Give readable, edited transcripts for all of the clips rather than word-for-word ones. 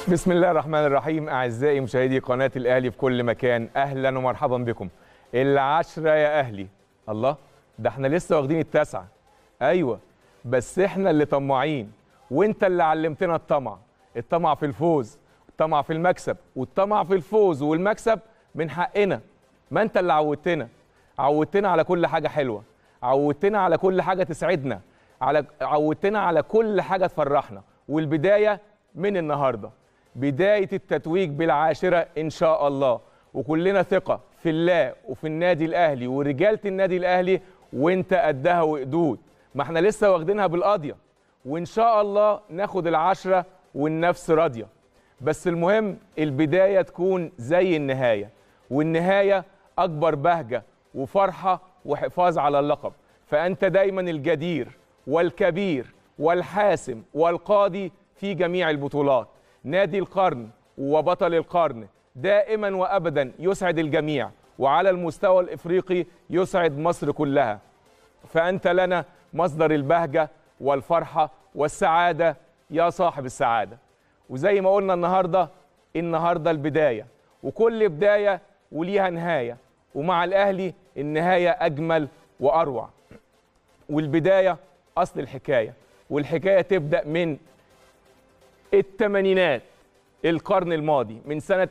بسم الله الرحمن الرحيم. أعزائي مشاهدي قناة الأهلي في كل مكان، أهلا ومرحبا بكم. العشرة يا أهلي، الله ده احنا لسه واخدين التاسعة. أيوة بس احنا اللي طماعين، وانت اللي علمتنا الطمع في الفوز، الطمع في المكسب، والطمع في الفوز والمكسب من حقنا. ما انت اللي عودتنا على كل حاجة حلوة، عودتنا على كل حاجة تسعدنا، عودتنا على كل حاجة تفرحنا. والبداية من النهاردة، بداية التتويج بالعاشرة إن شاء الله، وكلنا ثقة في الله وفي النادي الأهلي ورجالة النادي الأهلي، وانت قدها وقدود. ما احنا لسه واخدينها بالقاضية، وإن شاء الله ناخد العشرة والنفس راضية. بس المهم البداية تكون زي النهاية، والنهاية أكبر بهجة وفرحة وحفاظ على اللقب. فأنت دايما الجدير والكبير والحاسم والقاضي في جميع البطولات. نادي القرن وبطل القرن دائما وأبدا يسعد الجميع، وعلى المستوى الإفريقي يسعد مصر كلها. فأنت لنا مصدر البهجة والفرحة والسعادة يا صاحب السعادة. وزي ما قلنا النهاردة البداية، وكل بداية وليها نهاية، ومع الأهلي النهاية أجمل وأروع. والبداية أصل الحكاية، والحكاية تبدأ من الثمانينات، القرن الماضي، من سنة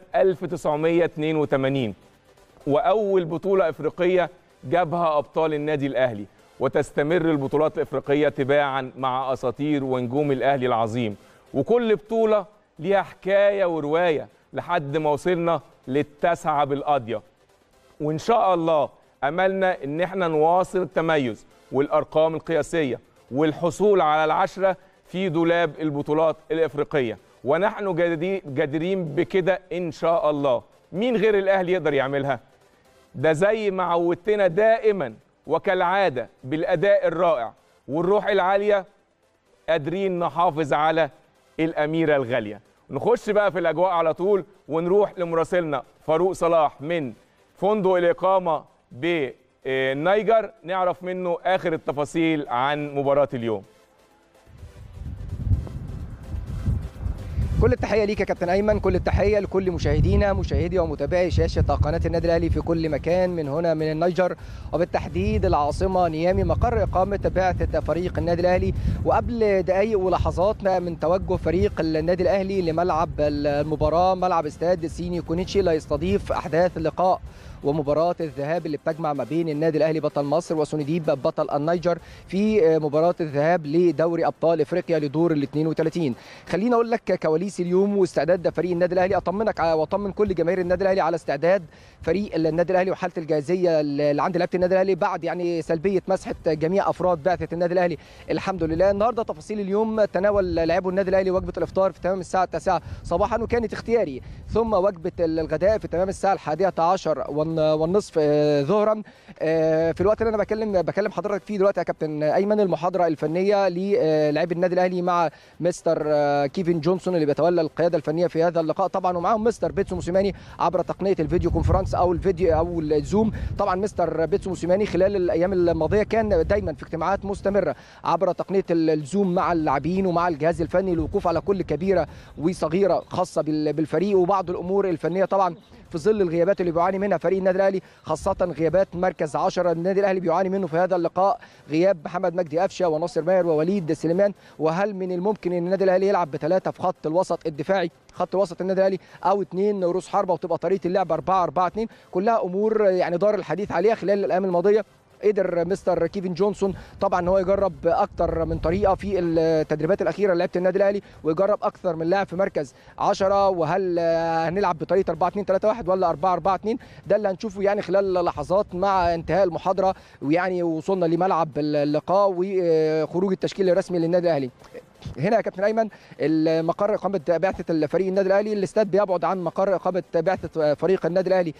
1982، وأول بطولة إفريقية جابها أبطال النادي الأهلي، وتستمر البطولات الإفريقية تباعا مع أساطير ونجوم الأهلي العظيم. وكل بطولة ليها حكاية ورواية لحد ما وصلنا للتاسعة بالقاضية. وإن شاء الله أملنا إن احنا نواصل التميز والأرقام القياسية والحصول على العشرة في دولاب البطولات الإفريقية، ونحن جادرين بكده إن شاء الله. مين غير الأهلي يقدر يعملها؟ ده زي ما عودتنا دائما وكالعادة بالأداء الرائع والروح العالية، قادرين نحافظ على الأميرة الغالية. نخش بقى في الأجواء على طول، ونروح لمراسلنا فاروق صلاح من فندق الإقامة بالنيجر، نعرف منه آخر التفاصيل عن مباراة اليوم. كل التحية ليك يا كابتن أيمن، كل التحية لكل مشاهدينا، مشاهدي ومتابعي شاشة قناة النادي الأهلي في كل مكان من هنا من النيجر، وبالتحديد العاصمة نيامي، مقر إقامة بعثة فريق النادي الأهلي. وقبل دقائق ولحظات من توجه فريق النادي الأهلي لملعب المباراة، ملعب استاد سيني كونيتشي، لا يستضيف أحداث اللقاء ومباراة الذهاب اللي بتجمع ما بين النادي الأهلي بطل مصر وسونديب بطل النيجر في مباراة الذهاب لدوري أبطال إفريقيا لدور ال 32. خليني أقول لك كواليس اليوم واستعداد فريق النادي الأهلي، أطمنك وأطمن كل جماهير النادي الأهلي على استعداد فريق النادي الأهلي وحالة الجاهزية اللي عند لعيبة النادي الأهلي بعد يعني سلبية مسحة جميع أفراد بعثة النادي الأهلي الحمد لله. النهارده تفاصيل اليوم: تناول لاعبو النادي الأهلي وجبة الإفطار في تمام الساعة 9 صباحا وكانت اختياري، ثم وجبة الغداء في تمام الساعة 11:10 والنصف ظهرا. في الوقت اللي انا بكلم حضرتك فيه دلوقتي يا كابتن ايمن، المحاضره الفنيه للاعبي النادي الاهلي مع مستر كيفن جونسون اللي بيتولى القياده الفنيه في هذا اللقاء طبعا، ومعاهم مستر بيتسو موسيماني عبر تقنيه الفيديو كونفرنس او الفيديو او الزوم. طبعا مستر بيتسو موسيماني خلال الايام الماضيه كان دايما في اجتماعات مستمره عبر تقنيه الزوم مع اللاعبين ومع الجهاز الفني للوقوف على كل كبيره وصغيره خاصه بالفريق وبعض الامور الفنيه طبعا في ظل الغيابات اللي بيعاني منها فريق النادي الاهلي، خاصه غيابات مركز 10 النادي الاهلي بيعاني منه في هذا اللقاء، غياب محمد مجدي قفشه وناصر ماهر ووليد سليمان. وهل من الممكن ان النادي الاهلي يلعب بثلاثه في خط الوسط الدفاعي، خط الوسط النادي الاهلي، او اثنين رؤوس حربه وتبقى طريقه اللعب 4-4-2؟ كلها امور يعني دار الحديث عليها خلال الايام الماضيه. قدر مستر كيفن جونسون طبعا ان هو يجرب اكتر من طريقه في التدريبات الاخيره لعيبه النادي الاهلي، ويجرب اكثر من لاعب في مركز 10. وهل هنلعب بطريقه 4-2-3-1 ولا 4-4-2؟ ده اللي هنشوفه يعني خلال لحظات مع انتهاء المحاضره، ويعني وصلنا لملعب اللقاء وخروج التشكيل الرسمي للنادي الاهلي. هنا يا كابتن ايمن المقر اقامه بعثه الفريق النادي الاهلي، الاستاد بيبعد عن مقر اقامه بعثه فريق النادي الاهلي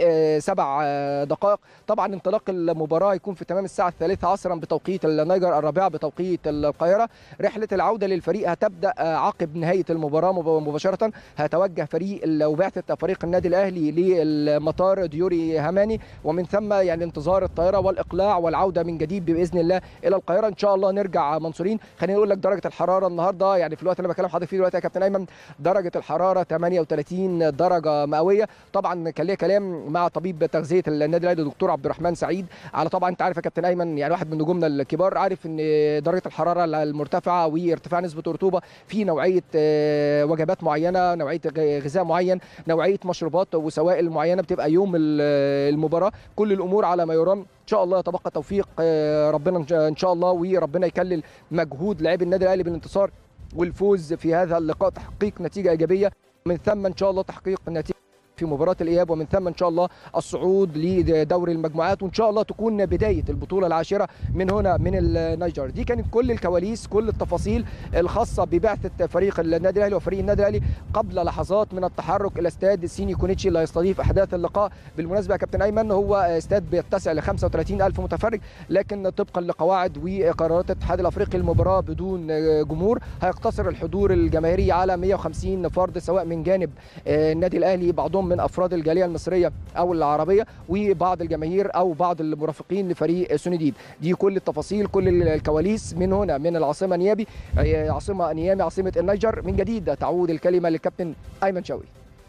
ب7 دقائق. طبعا انطلاق المباراه يكون في تمام الساعه 3 عصرا بتوقيت النيجر، 4 بتوقيت القاهره. رحله العوده للفريق هتبدا عقب نهايه المباراه مباشره. هيتوجه فريق وبعثه فريق النادي الاهلي للمطار ديوري هاماني، ومن ثم يعني انتظار الطائره والاقلاع والعوده من جديد باذن الله الى القاهره. ان شاء الله نرجع منصورين. خليني اقول لك درجه الحراره الحراره النهارده يعني في الوقت اللي انا بكلم حضرتك فيه دلوقتي يا كابتن ايمن درجه الحراره 38 درجه مئويه. طبعا كان ليا كلام مع طبيب تغذيه النادي الاهلي الدكتور عبد الرحمن سعيد على، طبعا انت عارف يا كابتن ايمن يعني واحد من نجومنا الكبار، عارف ان درجه الحراره المرتفعه وارتفاع نسبه الرطوبه في نوعيه وجبات معينه، نوعيه غذاء معين، نوعيه مشروبات وسوائل معينه بتبقى يوم المباراه. كل الامور على ما يرام، ان شاء الله يتبقى توفيق ربنا ان شاء الله، وربنا يكلل مجهود لاعبي النادي الاهلي بالانتصار والفوز في هذا اللقاء، تحقيق نتيجه ايجابيه، من ثم ان شاء الله تحقيق نتيجه في مباراة الإياب، ومن ثم إن شاء الله الصعود لدوري المجموعات، وإن شاء الله تكون بداية البطولة العاشرة من هنا من النيجر. دي كانت كل الكواليس، كل التفاصيل الخاصة ببعثة فريق النادي الأهلي وفريق النادي الأهلي قبل لحظات من التحرك إلى استاد سيني كونيتشي اللي هيستضيف أحداث اللقاء. بالمناسبة يا كابتن أيمن هو استاد بيتسع ل 35,000 متفرج، لكن طبقا لقواعد وقرارات الاتحاد الأفريقي المباراة بدون جمهور هيقتصر الحضور الجماهيري على 150 فرد، سواء من جانب النادي الأهلي بعضهم من افراد الجاليه المصريه او العربيه، وبعض الجماهير او بعض المرافقين لفريق سونديب. دي كل التفاصيل، كل الكواليس من هنا من العاصمه نيامي، عاصمه النيجر. من جديد تعود الكلمه للكابتن ايمن شوقي.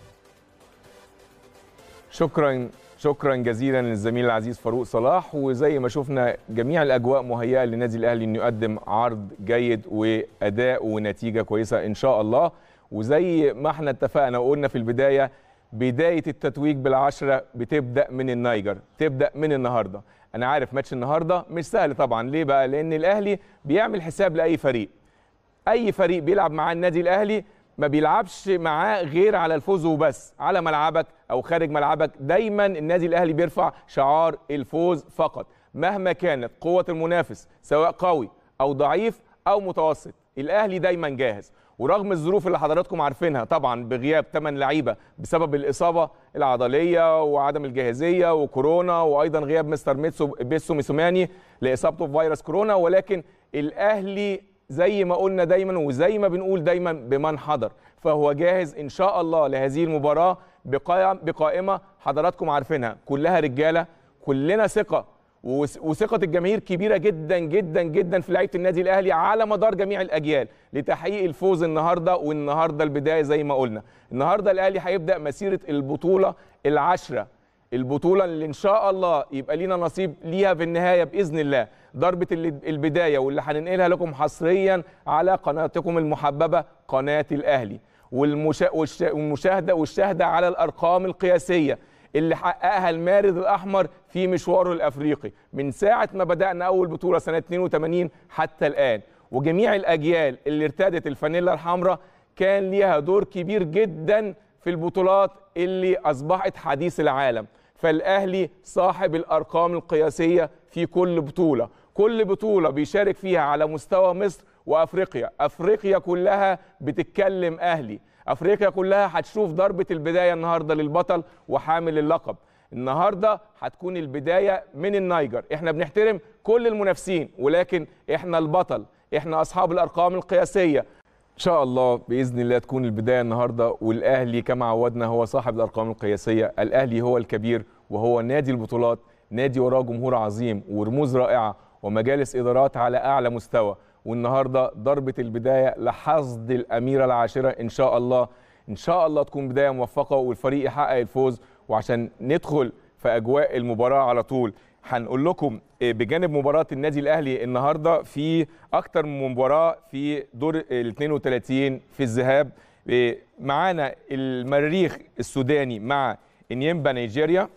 شكرا جزيلا للزميل العزيز فاروق صلاح. وزي ما شفنا جميع الاجواء مهيئه للنادي الاهلي انه يقدم عرض جيد واداء ونتيجه كويسه ان شاء الله. وزي ما احنا اتفقنا وقلنا في البدايه، بداية التتويج بالعشرة بتبدأ من النيجر، تبدأ من النهاردة. أنا عارف ماتش النهاردة مش سهل طبعا، ليه بقى؟ لأن الأهلي بيعمل حساب لأي فريق. أي فريق بيلعب مع النادي الأهلي ما بيلعبش معاه غير على الفوز وبس، على ملعبك أو خارج ملعبك. دايما النادي الأهلي بيرفع شعار الفوز فقط، مهما كانت قوة المنافس، سواء قوي أو ضعيف أو متوسط، الأهلي دايما جاهز. ورغم الظروف اللي حضراتكم عارفينها طبعا، بغياب 8 لعيبه بسبب الاصابه العضليه وعدم الجاهزيه وكورونا، وايضا غياب مستر بيتسو ميسوماني لاصابته بفيروس كورونا، ولكن الاهلي زي ما قلنا دايما وزي ما بنقول دايما بمن حضر، فهو جاهز ان شاء الله لهذه المباراه بقائمه حضراتكم عارفينها، كلها رجاله، كلنا ثقه وثقة الجماهير كبيرة جدا جدا جدا في لعيبة النادي الأهلي على مدار جميع الأجيال لتحقيق الفوز النهاردة. والنهاردة البداية زي ما قلنا، النهاردة الأهلي هيبدأ مسيرة البطولة العشرة، البطولة اللي إن شاء الله يبقى لينا نصيب ليها في النهاية بإذن الله، ضربة البداية واللي هننقلها لكم حصريا على قناتكم المحببة قناة الأهلي، والمشاهدة على الأرقام القياسية اللي حققها المارد الأحمر في مشواره الأفريقي من ساعة ما بدأنا أول بطولة سنة 82 حتى الآن. وجميع الأجيال اللي ارتدت الفانيلا الحمراء كان ليها دور كبير جدا في البطولات اللي أصبحت حديث العالم. فالأهلي صاحب الأرقام القياسية في كل بطولة، كل بطولة بيشارك فيها على مستوى مصر وأفريقيا. أفريقيا كلها بتتكلم أهلي، أفريقيا كلها هتشوف ضربة البداية النهاردة للبطل وحامل اللقب. النهاردة هتكون البداية من النيجر. احنا بنحترم كل المنافسين، ولكن احنا البطل، احنا أصحاب الأرقام القياسية. إن شاء الله بإذن الله تكون البداية النهاردة، والأهلي كما عودنا هو صاحب الأرقام القياسية. الأهلي هو الكبير وهو نادي البطولات، نادي وراه جمهور عظيم ورموز رائعة ومجالس إدارات على أعلى مستوى. والنهارده ضربة البداية لحصد الأميرة العاشرة إن شاء الله. إن شاء الله تكون بداية موفقة والفريق يحقق الفوز. وعشان ندخل في أجواء المباراة على طول، هنقول لكم بجانب مباراة النادي الأهلي النهارده في أكتر من مباراة في دور ال 32 في الذهاب. معانا المريخ السوداني مع انيمبا نيجيريا،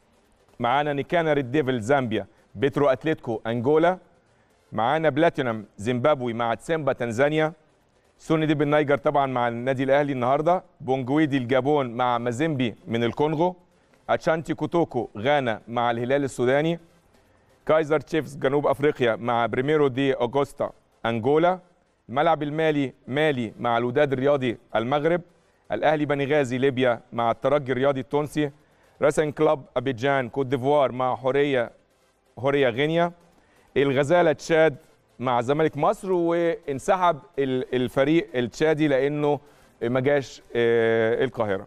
معانا نيكانا ريد ديفل زامبيا، بيترو أتلتيكو أنجولا، معانا بلاتينم زيمبابوي مع تسيمبا تنزانيا، سوني ديب النيجر طبعا مع النادي الاهلي النهارده، بونجويدي الجابون مع مازيمبي من الكونغو، اتشانتي كوتوكو غانا مع الهلال السوداني، كايزر تشيفز جنوب افريقيا مع بريميرو دي اوغوستا انجولا، الملعب المالي مالي مع الوداد الرياضي المغرب، الاهلي بنغازي ليبيا مع الترجي الرياضي التونسي، راسن كلوب ابيجان كوت ديفوار مع هوريا غينيا، الغزالة تشاد مع زمالك مصر. وانسحب الفريق التشادي لأنه ما جاش القاهرة.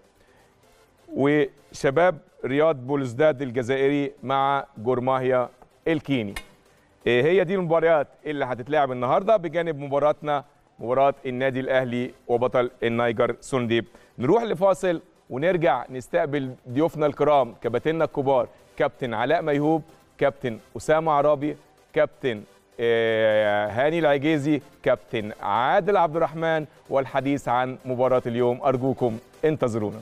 وشباب رياض بولزداد الجزائري مع جورماهيا الكيني. هي دي المباريات اللي هتتلعب النهارده بجانب مباراتنا مباراه النادي الاهلي وبطل النيجر سونديب. نروح لفاصل ونرجع نستقبل ضيوفنا الكرام، كباتننا الكبار، كابتن علاء ميهوب، كابتن اسامه عرابي، كابتن هاني العجيزي، كابتن عادل عبد الرحمن، والحديث عن مباراه اليوم. ارجوكم انتظرونا.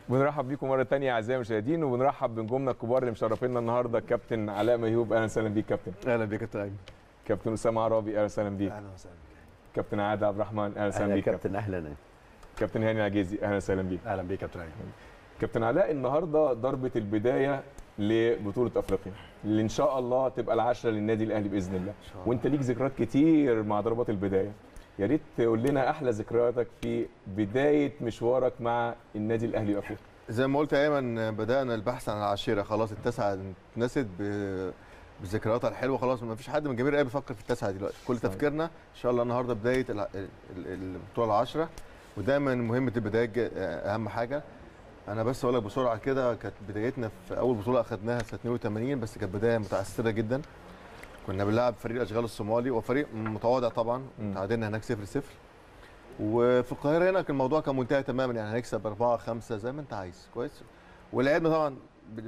بنرحب بيكم مره ثانيه اعزائي المشاهدين، وبنرحب بنجومنا الكبار اللي مشرفينا النهارده. الكابتن علاء ميهوب، اهلا وسهلا بيك كابتن. اهلا بيك يا كابتن ايمن. كابتن اسامه عرابي، اهلا وسهلا بيك. اهلا وسهلا بيك. كابتن عادل عبد الرحمن، اهلا وسهلا بيك كابتن. اهلا. كابتن هاني عجيزي، اهلا وسهلا بيك. اهلا بيك يا كابتن ايمن. كابتن علاء، النهارده ضربه البدايه لبطوله افريقيا اللي ان شاء الله تبقى العاشره للنادي الاهلي باذن الله، وانت ليك ذكريات كتير مع ضربات البدايه. يا ريت تقول لنا احلى ذكرياتك في بدايه مشوارك مع النادي الاهلي وافريقيا. زي ما قلت يا ايمن، بدانا البحث عن العاشره، خلاص التاسعه اتنست بذكرياتها الحلوه، خلاص ما فيش حد من جماهير الاهلي بيفكر في التاسعه دلوقتي، كل تفكيرنا ان شاء الله النهارده بدايه البطوله العاشره، ودايما مهمه البدايه اهم حاجه. انا بس اقول لك بسرعه كده، كانت بدايتنا في اول بطوله اخذناها سنه 82، بس كانت بدايه متعثره جدا. كنا بنلعب فريق الاشغال الصومالي، وفريق متواضع طبعا، تعادلنا هناك 0-0. وفي القاهره هنا كان الموضوع كان منتهي تماما، يعني هنكسب 4-5 زي ما انت عايز، كويس. ولعبنا طبعا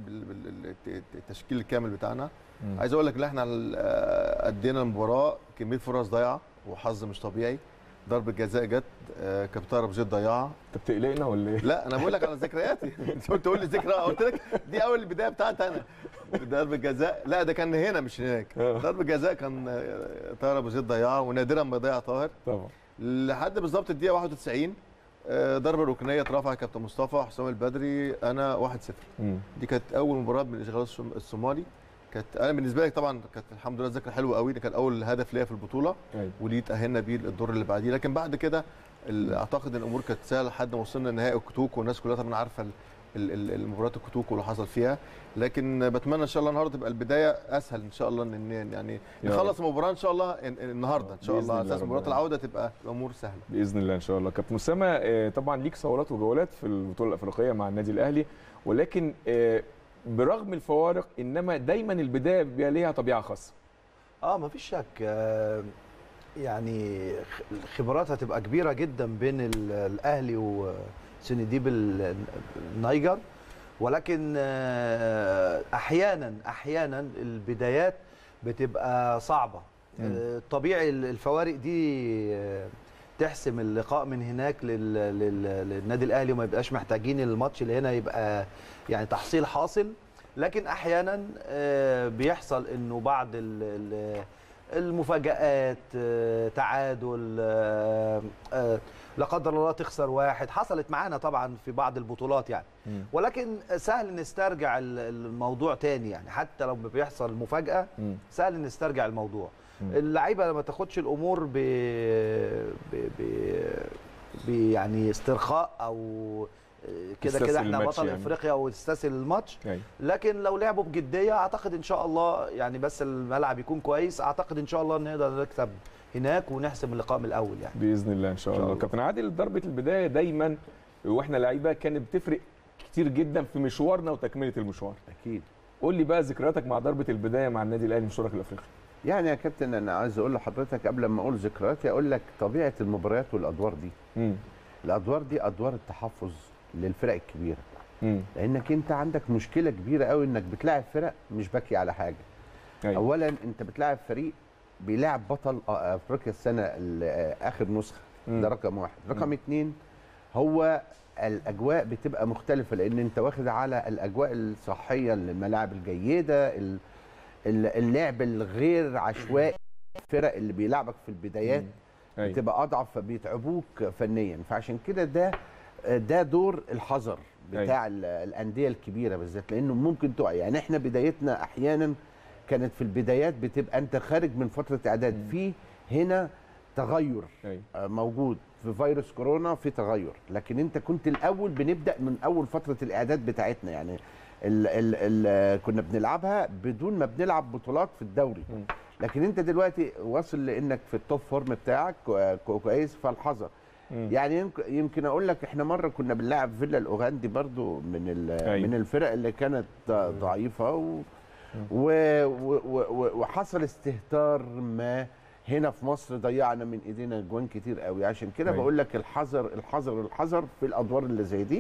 بالتشكيل الكامل بتاعنا. عايز اقول لك ان احنا ادينا المباراه كميه فرص ضايعه وحظ مش طبيعي. ضربه جزاء جت، كابتن ابو زيد ضيعها. انت بتقلقنا ولا ايه؟ لا انا بقول لك على ذكرياتي. انت قلت تقول لي ذكرى، قلت لك دي اول البدايه بتاعتي انا. ضربه جزاء، لا ده كان هنا مش هناك. ضربه جزاء كان طاهر ابو زيد ضيعها، ونادرا ما ضيع طاهر طبعا. لحد بالظبط الدقيقه 91 ضربه ركنيه اترفع كابتن مصطفى حسام البدري، انا 1-0. دي كانت اول مباراه من الاشغال الصومالي. كانت انا بالنسبه لي طبعا كانت الحمد لله ذكرى حلوه قوي، ده كان اول هدف ليا في البطوله. وليه تاهلنا بيه الدور اللي بعديه. لكن بعد كده اعتقد ان الامور كانت سهله لحد ما وصلنا لنهائي الكتوك، والناس كلها طبعا عارفه المباريات الكتوك واللي حصل فيها. لكن بتمنى ان شاء الله النهارده تبقى البدايه اسهل ان شاء الله، ان يعني نخلص المباراه ان شاء الله النهارده ان شاء الله، على اساس مباراه العوده تبقى الامور سهله باذن الله ان شاء الله. كابتن اسامه، طبعا ليك صولات وجولات في البطوله الافريقيه مع النادي الاهلي، ولكن برغم الفوارق انما دايما البدايه بيبقى ليها طبيعه خاصه. مفيش شك، يعني الخبرات هتبقى كبيره جدا بين الاهلي وسنديب النيجر، ولكن احيانا البدايات بتبقى صعبه. طبيعي الفوارق دي تحسم اللقاء من هناك للنادي الاهلي، وما يبقاش محتاجين الماتش اللي هنا يبقى يعني تحصيل حاصل. لكن احيانا بيحصل انه بعض المفاجآت، تعادل، لا قدر الله تخسر واحد، حصلت معانا طبعا في بعض البطولات يعني. ولكن سهل نسترجع الموضوع تاني، يعني حتى لو بيحصل مفاجأة سهل نسترجع الموضوع. اللعيبه ما تاخدش الامور يعني استرخاء او كده احنا بطل يعني افريقيا وتستسهل الماتش. لكن لو لعبوا بجديه اعتقد ان شاء الله يعني، بس الملعب يكون كويس، اعتقد ان شاء الله نقدر نكسب هناك ونحسم اللقاء من الاول يعني باذن الله ان شاء الله. كابتن عادل، ضربه البدايه دايما واحنا لعيبه كانت بتفرق كتير جدا في مشوارنا وتكمله المشوار. اكيد. قول لي بقى ذكرياتك مع ضربه البدايه مع النادي الاهلي مشوارك الافريقي. يعني يا كابتن انا عايز اقول لحضرتك قبل ما اقول ذكرياتي، اقول لك طبيعه المباريات والادوار دي. الادوار دي ادوار التحفظ للفرق الكبيره. لانك انت عندك مشكله كبيره قوي، انك بتلاعب فرق مش باكي على حاجه. اولا انت بتلاعب فريق بيلاعب بطل افريقيا السنه اخر نسخه، ده رقم واحد. رقم اتنين، هو الاجواء بتبقى مختلفه، لان انت واخد على الاجواء الصحيه، الملاعب الجيده، اللعب الغير عشوائي. الفرق اللي بيلعبك في البدايات بتبقى اضعف، فبيتعبوك فنيا. فعشان كده ده دور الحذر بتاع الانديه الكبيره بالذات، لانه ممكن تقع. يعني احنا بدايتنا احيانا كانت في البدايات بتبقى انت خارج من فتره اعداد، في هنا تغير موجود في فيروس كورونا، في تغير. لكن انت كنت الاول بنبدا من اول فتره الاعداد بتاعتنا، يعني كنا بنلعبها بدون ما بنلعب بطولات في الدوري. لكن انت دلوقتي واصل لانك في التوب فورم بتاعك كويس، فالحذر. يعني يمكن اقول لك احنا مره كنا بنلعب فيلا الاوغندي برضو من الفرق اللي كانت ضعيفه، وحصل استهتار ما هنا في مصر، ضيعنا من ايدينا اجوان كتير قوي. عشان كده بقول لك الحذر الحذر الحذر في الادوار اللي زي دي.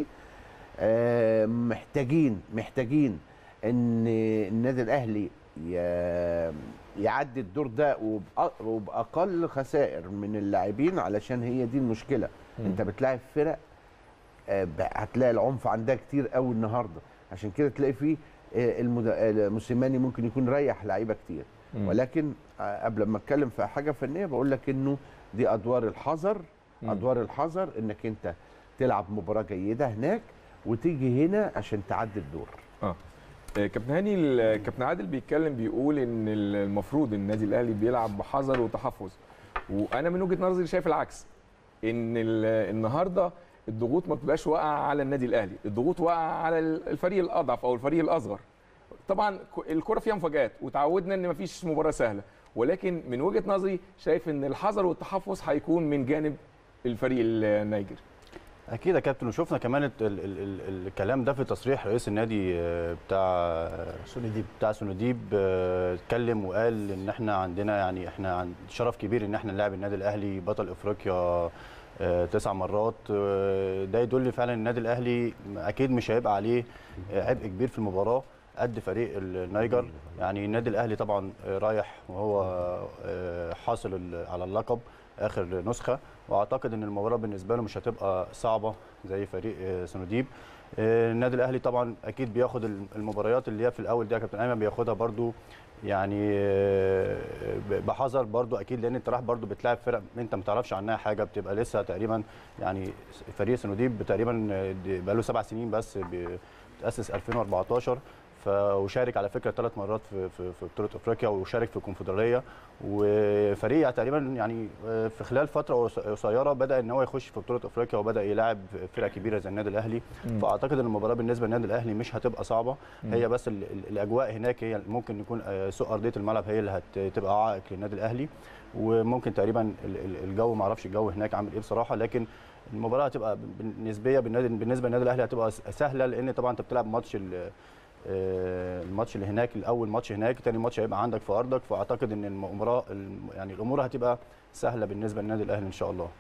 محتاجين ان النادي الاهلي يعدي الدور ده وباقل خسائر من اللاعبين، علشان هي دي المشكله. انت بتلاعب فرق هتلاقي العنف عندها كتير قوي النهارده، عشان كده تلاقي فيه موسيماني ممكن يكون ريح لعيبه كتير. ولكن قبل ما اتكلم في حاجه فنيه بقول لك انه دي ادوار الحذر، ادوار الحذر انك انت تلعب مباراه جيده هناك وتيجي هنا عشان تعدي الدور. كابتن هاني، كابتن عادل بيتكلم بيقول ان المفروض النادي الاهلي بيلعب بحذر وتحفظ، وانا من وجهه نظري شايف العكس، ان النهارده الضغوط ما بتبقاش واقعه على النادي الاهلي، الضغوط واقعه على الفريق الاضعف او الفريق الاصغر. طبعا الكره فيها مفاجآت وتعودنا ان مفيش مباراه سهله، ولكن من وجهه نظري شايف ان الحذر والتحفظ هيكون من جانب الفريق النيجري. اكيد يا كابتن، وشفنا كمان الكلام ده في تصريح رئيس النادي بتاع سونوديب. اتكلم وقال ان احنا عندنا يعني احنا شرف كبير ان احنا نلاعب النادي الاهلي بطل افريقيا 9 مرات. ده يدل فعلا النادي الاهلي اكيد مش هيبقى عليه عبء كبير في المباراه قد فريق النيجر. يعني النادي الاهلي طبعا رايح وهو حاصل على اللقب اخر نسخه، واعتقد ان المباراه بالنسبه له مش هتبقى صعبه زي فريق سونوديب. النادي الاهلي طبعا اكيد بياخد المباريات اللي هي في الاول دي يا كابتن ايمن، بياخدها برضو يعني بحذر برضو اكيد، لان انت رايح برضو بتلاعب فرق انت ما تعرفش عنها حاجه، بتبقى لسه تقريبا يعني فريق سونوديب تقريبا بقى له 7 سنين بس، بتاسس 2014 وشارك على فكره 3 مرات في بطوله افريقيا، وشارك في الكونفدراليه، وفريق تقريبا يعني في خلال فتره قصيره بدا ان هو يخش في بطوله افريقيا وبدا يلاعب فرق كبيره زي النادي الاهلي. فاعتقد ان المباراه بالنسبه للنادي الاهلي مش هتبقى صعبه، هي بس الاجواء هناك هي ممكن يكون سوء ارضيه الملعب هي اللي هتبقى عائق للنادي الاهلي، وممكن تقريبا الجو ما اعرفش الجو هناك عامل ايه بصراحه، لكن المباراه هتبقى بالنسبه للنادي الاهلي هتبقى سهله، لان طبعا انت بتلعب ماتش الماتش اللي هناك، الاول ماتش هناك، تاني ماتش هيبقى عندك في ارضك، فاعتقد ان المباراه يعني الامور هتبقى سهله بالنسبه للنادي الاهلي ان شاء الله.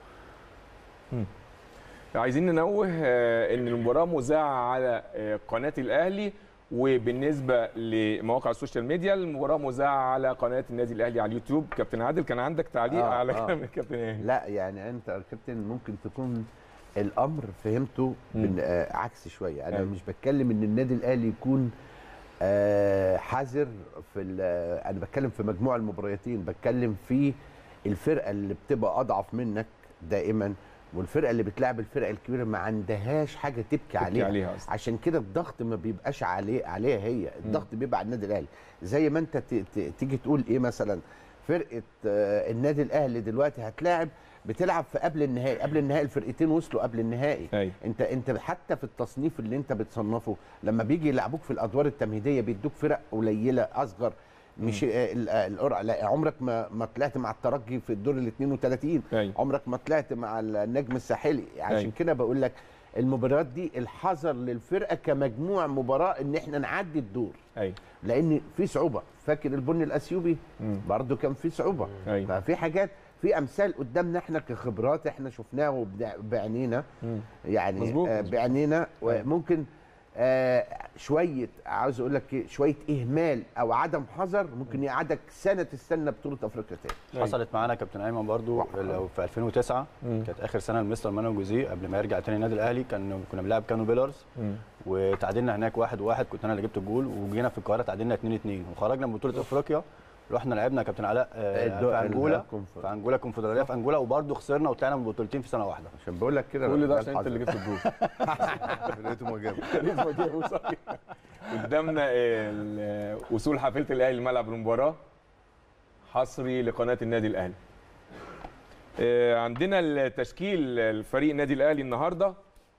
عايزين ننوه ان المباراه مذاعه على قناه الاهلي، وبالنسبه لمواقع السوشيال ميديا المباراه مذاعه على قناه النادي الاهلي على اليوتيوب. كابتن عادل كان عندك تعليق على كلام الكابتن هاني؟ لا يعني انت يا كابتن ممكن تكون الامر فهمته عكس شويه، انا مش بتكلم ان النادي الاهلي يكون حذر في انا بتكلم في مجموع المباريتين، بتكلم في الفرقه اللي بتبقى اضعف منك دائما، والفرقه اللي بتلعب الفرقه الكبيره ما عندهاش حاجه تبكي عليها عشان كده الضغط ما بيبقاش عليها هي، الضغط بيبقى على النادي الاهلي. زي ما انت تيجي تقول ايه مثلا فرقه النادي الاهلي دلوقتي هتلاعب بتلعب في قبل النهائي الفرقتين وصلوا قبل النهائي. أي. انت حتى في التصنيف اللي انت بتصنفه لما بيجي يلعبوك في الادوار التمهيديه بيدوك فرق قليله اصغر، مش القرعه. لا عمرك ما طلعت مع الترجي في الدور ال 32. أي. عمرك ما طلعت مع النجم الساحلي. عشان كده بقول لك المباريات دي الحذر للفرقه كمجموع مباراه ان احنا نعدي الدور. أي. لان في صعوبه، فاكر البني الاثيوبي برضو كان في صعوبه. ففي حاجات، في امثال قدامنا احنا كخبرات احنا شفناه بعينينا، يعني بعينينا، وممكن شويه عاوز اقول لك شويه اهمال او عدم حذر ممكن يقعدك سنه تستنى بطوله افريقيا تاني. حصلت معانا كابتن ايمن برضو في 2009 كانت اخر سنه لمستر مانويل جوزيه قبل ما يرجع تاني النادي الاهلي، كنا بنلعب كانو بيلرز وتعادلنا هناك 1-1، كنت انا اللي جبت الجول، وجينا في القاهره تعادلنا 2-2 وخرجنا من بطوله افريقيا. رحنا لعبنا كابتن علاء في انجولا كونفدراليه في انجولا، وبرده خسرنا وطلعنا من بطولتين في سنه واحده. عشان بقول لك كده كل ده عشان انت اللي جبت الجول. لقيته مجابه. قدامنا وصول حافله الاهلي لملعب المباراه حصري لقناه النادي الاهلي. عندنا التشكيل الفريق النادي الاهلي النهارده،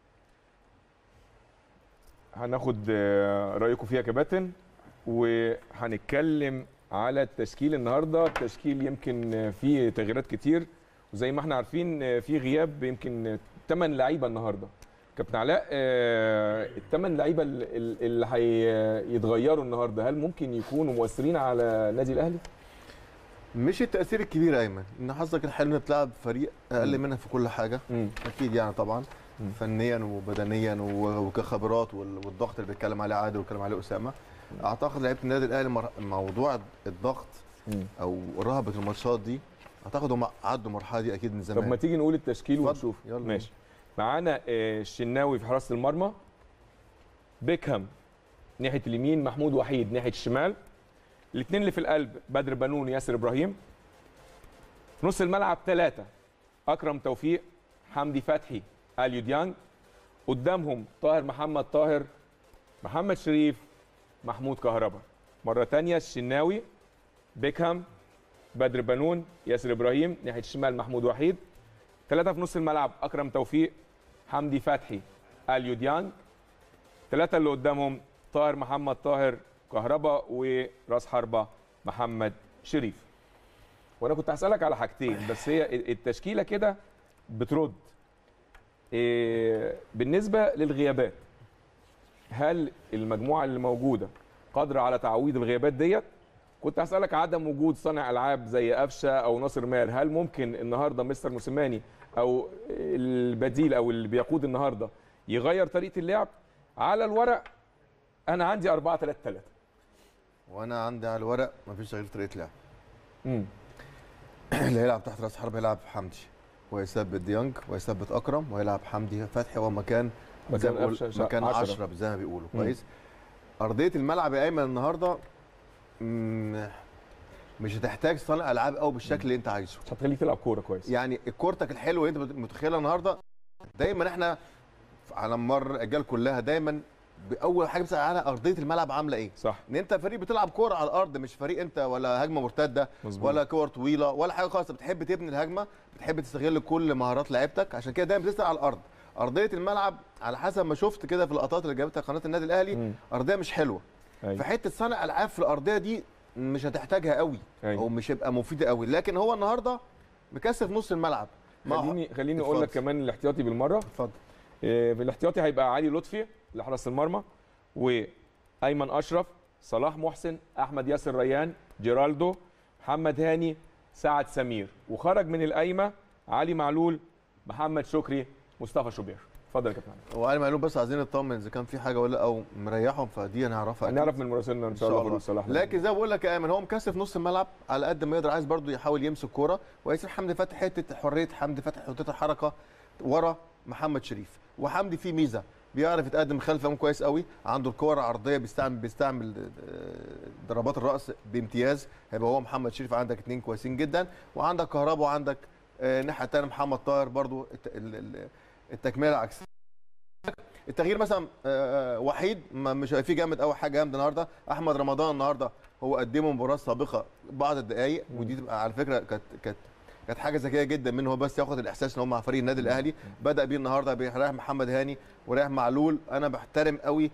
هناخد رايكم فيها كباتن، وهنتكلم على التشكيل النهارده. التشكيل يمكن فيه تغييرات كتير، وزي ما احنا عارفين في غياب يمكن 8 لعيبه النهارده. كابتن علاء، ال8 لعيبه اللي هيتغيروا النهارده هل ممكن يكونوا مؤثرين على النادي الاهلي؟ مش التاثير الكبير ايمن، ان حظك الحلو انك تلعب فريق اقل منها في كل حاجه. اكيد يعني طبعا فنيا وبدنيا وكخبرات، والضغط اللي بيتكلم عليه عادل وبيتكلم عليه اسامه. اعتقد لعيبه النادي الاهلي موضوع الضغط او رهبه الماتشات دي اعتقد هم عدوا المرحله دي اكيد من زمان. طب ما تيجي نقول التشكيل ونشوف. يلا ماشي. معانا الشناوي في حراسه المرمى، بيكهام ناحيه اليمين، محمود وحيد ناحيه الشمال، الاثنين اللي في القلب بدر بنون ياسر ابراهيم. في نص الملعب 3 اكرم توفيق حمدي فتحي اليو ديانج، قدامهم طاهر محمد طاهر محمد شريف محمود كهربا. مره ثانيه الشناوي بيكهام بدر بنون ياسر ابراهيم، ناحيه الشمال محمود وحيد. 3 في نص الملعب اكرم توفيق حمدي فتحي اليو ديانج. 3 اللي قدامهم طاهر محمد طاهر كهربا، وراس حربه محمد شريف. وانا كنت هسالك على حاجتين بس هي التشكيله كده بترد. بالنسبه للغيابات، هل المجموعه اللي موجوده قادره على تعويض الغيابات ديت؟ كنت هسالك عدم وجود صانع العاب زي قفشه او ناصر ماهر، هل ممكن النهارده مستر موسيماني او البديل او اللي بيقود النهارده يغير طريقه اللعب؟ على الورق انا عندي 4-3-3، وانا عندي على الورق مفيش غير طريقه لعب. اللي هيلعب تحت راس حرب هيلعب حمدي ويثبت ديانج ويثبت اكرم، ويلعب حمدي فتحي هو مكان مكان 10 زي ما بيقولوا. كويس. ارضيه الملعب يا ايمن النهارده مش هتحتاج صانع العاب قوي بالشكل اللي انت عايزه، مش هتخليك تلعب كوره كويس. يعني كورتك الحلوه اللي انت متخيلها النهارده، دايما احنا على مر الاجيال كلها دايما باول حاجه بتسال على ارضيه الملعب عامله ايه. صح. ان انت فريق بتلعب كوره على الارض، مش فريق انت ولا هجمه مرتده مزبوط. ولا كور طويله ولا حاجه خالص، بتحب تبني الهجمه، بتحب تستغل كل مهارات لعيبتك، عشان كده دايما بتسال على الارض. ارضيه الملعب على حسب ما شفت كده في اللقطات اللي جابتها قناه النادي الاهلي ارضيه مش حلوه. فحته صانع العاب في الارضيه دي مش هتحتاجها قوي او مش هيبقى مفيده قوي، لكن هو النهارده مكثف نص الملعب. خليني اقول لك كمان الاحتياطي بالمره. اتفضل. في الاحتياطي هيبقى علي لطفي لحراسه المرمى، وايمن اشرف، صلاح محسن، احمد ياسر ريان، جيرالدو، محمد هاني، سعد سمير. وخرج من القايمه علي معلول، محمد شكري، مصطفى شوبير. اتفضل يا كابتن. وعلي معلول بس عايزين نطمن اذا كان في حاجه ولا او مريحهم، فدي هنعرفها. هنعرف من مراسلنا ان شاء الله فاروق صلاح. لكن زي ما بقول لك يا ايمن هو مكثف نص الملعب على قد ما يقدر، عايز برده يحاول يمسك كوره، وياسر حمدي فتحي حته حريه حمدي فتحي حته الحركه ورا محمد شريف. وحمدي فيه ميزه بيعرف يتقدم خلفه كويس قوي، عنده الكوره عرضيه، بيستعمل ضربات الراس بامتياز. هيبقى هو محمد شريف عندك اثنين كويسين جدا، وعندك كهربا، وعندك الناحيه الثانيه محمد طاهر برده التكمله العكسيه. التغيير مثلا وحيد مش هيبقى فيه جامد قوي حاجه جامده النهارده. احمد رمضان النهارده هو قدمه مباراه سابقه بعض الدقائق، ودي تبقى على فكره كانت حاجه ذكيه جدا منه، هو بس ياخد الاحساس ان هو مع فريق النادي الاهلي. بدا بيه النهارده بيريح محمد هاني ورايح معلول. انا بحترم قوي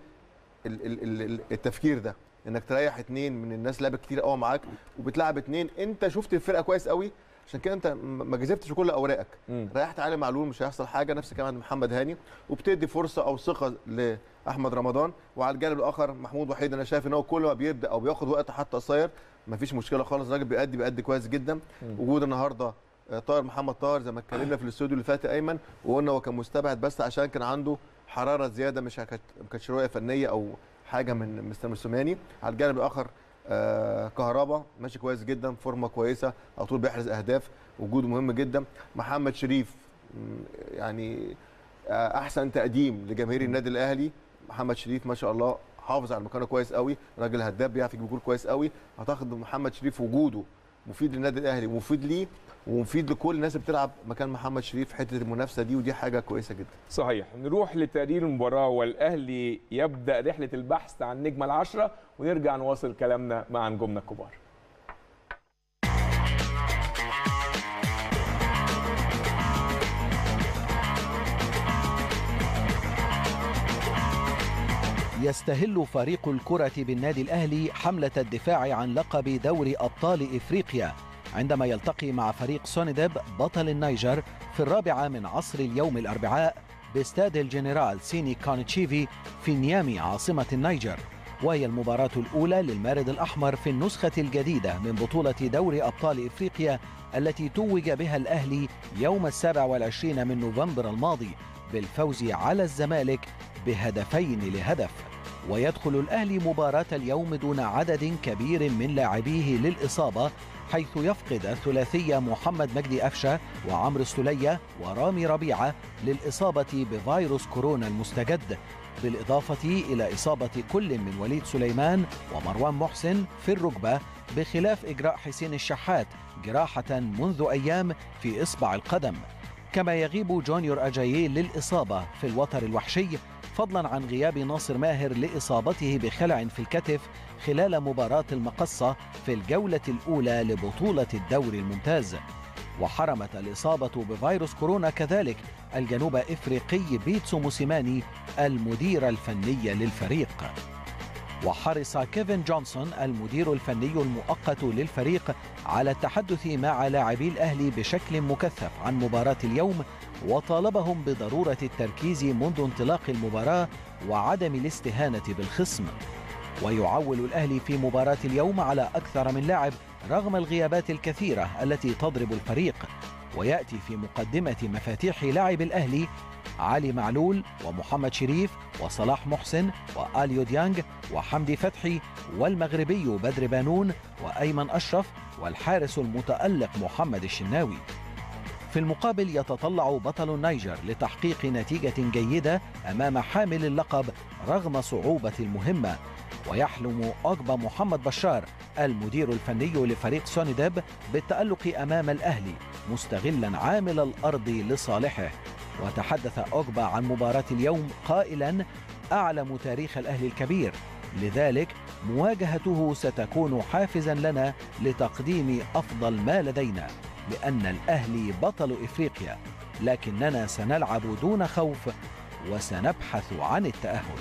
التفكير ده، انك تريح اثنين من الناس لعبه كتير قوي معاك وبتلعب اثنين. انت شفت الفرقه كويس قوي، عشان كده انت ما جذبتش كل اوراقك. ريحت علي معلول مش هيحصل حاجه، نفس كمان محمد هاني، وبتدي فرصه او ثقه لاحمد رمضان. وعلى الجانب الاخر محمود وحيد، انا شايف ان هو كل ما بيبدا او بياخد وقت حتى قصير مفيش مشكله خالص، الراجل بيأدي كويس جدا. وجود النهارده طاهر محمد طاهر زي ما اتكلمنا في الاستوديو اللي فات ايمن، وقلنا هو كان مستبعد بس عشان كان عنده حراره زياده، مش ما كانتش رؤيه فنيه او حاجه من مستر موسيماني. على الجانب الاخر كهربا ماشي كويس جدا، فورمه كويسه، على طول بيحرز اهداف، وجوده مهم جدا. محمد شريف يعني احسن تقديم لجماهير النادي الاهلي. محمد شريف ما شاء الله حافظ على مكانه كويس قوي، راجل هداف بيعرف يجيب جول كويس قوي. اعتقد محمد شريف وجوده مفيد للنادي الاهلي ومفيد ليه ومفيد لكل الناس اللي بتلعب مكان محمد شريف في حته المنافسه دي، ودي حاجه كويسه جدا. صحيح. نروح لتقرير المباراه والاهلي يبدا رحله البحث عن نجم العشره، ونرجع نواصل كلامنا مع نجومنا الكبار. يستهل فريق الكرة بالنادي الأهلي حملة الدفاع عن لقب دوري أبطال إفريقيا عندما يلتقي مع فريق سونيدب بطل النيجر في 4 عصر اليوم الأربعاء باستاد الجنرال سيني كونتشيفي في نيامي عاصمة النيجر، وهي المباراة الأولى للمارد الأحمر في النسخة الجديدة من بطولة دوري أبطال إفريقيا التي توج بها الأهلي يوم 27 من نوفمبر الماضي بالفوز على الزمالك ب2-0. ويدخل الأهلي مباراة اليوم دون عدد كبير من لاعبيه للإصابة حيث يفقد الثلاثي محمد مجدي قفشه وعمرو السولية ورامي ربيعة للإصابة بفيروس كورونا المستجد، بالإضافة إلى إصابة كل من وليد سليمان ومروان محسن في الركبة، بخلاف إجراء حسين الشحات جراحة منذ أيام في إصبع القدم. كما يغيب جونيور أجاييه للإصابة في الوتر الوحشي، فضلا عن غياب ناصر ماهر لإصابته بخلع في الكتف خلال مباراة المقصة في الجولة الأولى لبطولة الدوري الممتاز. وحرمت الإصابة بفيروس كورونا كذلك الجنوب إفريقي بيتسو موسيماني المدير الفني للفريق. وحرص كيفن جونسون المدير الفني المؤقت للفريق على التحدث مع لاعبي الأهلي بشكل مكثف عن مباراة اليوم، وطالبهم بضرورة التركيز منذ انطلاق المباراة وعدم الاستهانة بالخصم. ويعول الأهلي في مباراة اليوم على أكثر من لاعب رغم الغيابات الكثيرة التي تضرب الفريق، ويأتي في مقدمة مفاتيح لاعب الأهلي علي معلول ومحمد شريف وصلاح محسن وآليو ديانج وحمدي فتحي والمغربي بدر بانون وأيمن أشرف والحارس المتألق محمد الشناوي. في المقابل يتطلع بطل النيجر لتحقيق نتيجة جيدة أمام حامل اللقب رغم صعوبة المهمة، ويحلم أوجبا محمد بشار المدير الفني لفريق سونيدب بالتألق أمام الأهلي مستغلا عامل الأرض لصالحه. وتحدث أوجبا عن مباراة اليوم قائلا: أعلم تاريخ الأهلي الكبير، لذلك مواجهته ستكون حافزا لنا لتقديم أفضل ما لدينا، لأن الأهلي بطل إفريقيا، لكننا سنلعب دون خوف وسنبحث عن التأهل.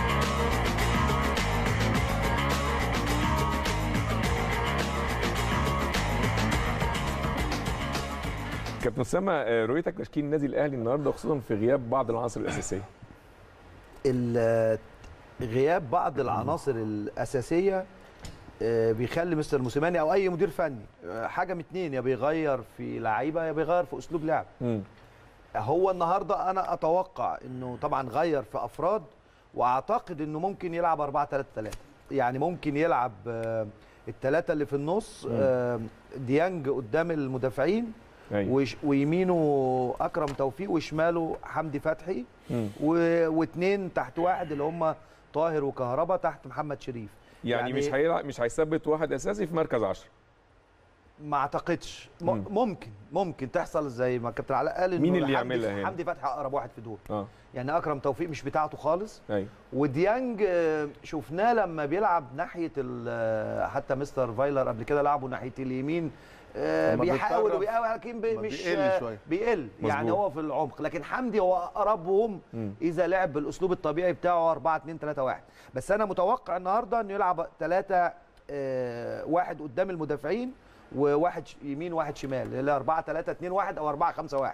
كابتن اسامه، رؤيتك تشكيل النادي الاهلي النهارده خصوصا في غياب بعض العناصر الاساسيه؟ غياب بعض العناصر الاساسيه بيخلي مستر موسيماني او اي مدير فني حاجه من اتنين: يا بيغير في لعيبه يا بيغير في اسلوب لعب. هو النهارده انا اتوقع انه طبعا غير في افراد، واعتقد انه ممكن يلعب 4-3-3، يعني ممكن يلعب الثلاثه اللي في النص، ديانج قدام المدافعين، ويمينه اكرم توفيق وشماله حمدي فتحي، واثنين تحت واحد اللي هم طاهر وكهربا تحت محمد شريف. يعني مش هيثبت واحد اساسي في مركز 10؟ ما اعتقدش. ممكن تحصل زي ما كابتن علاء قال. مين اللي يعملها هنا؟ حمدي فتحي اقرب واحد في دول. يعني اكرم توفيق مش بتاعته خالص. وديانج شفناه لما بيلعب ناحيه حتى مستر فايلر قبل كده لعبه ناحيه اليمين، بيحاول لكن مش بيقل يعني هو في العمق. لكن حمدي هو اقربهم اذا لعب بالاسلوب الطبيعي بتاعه 4-2-3-1. بس انا متوقع النهارده انه يلعب 3-1 قدام المدافعين وواحد يمين واحد شمال، اللي 4-3-2-1 او 4-5-1.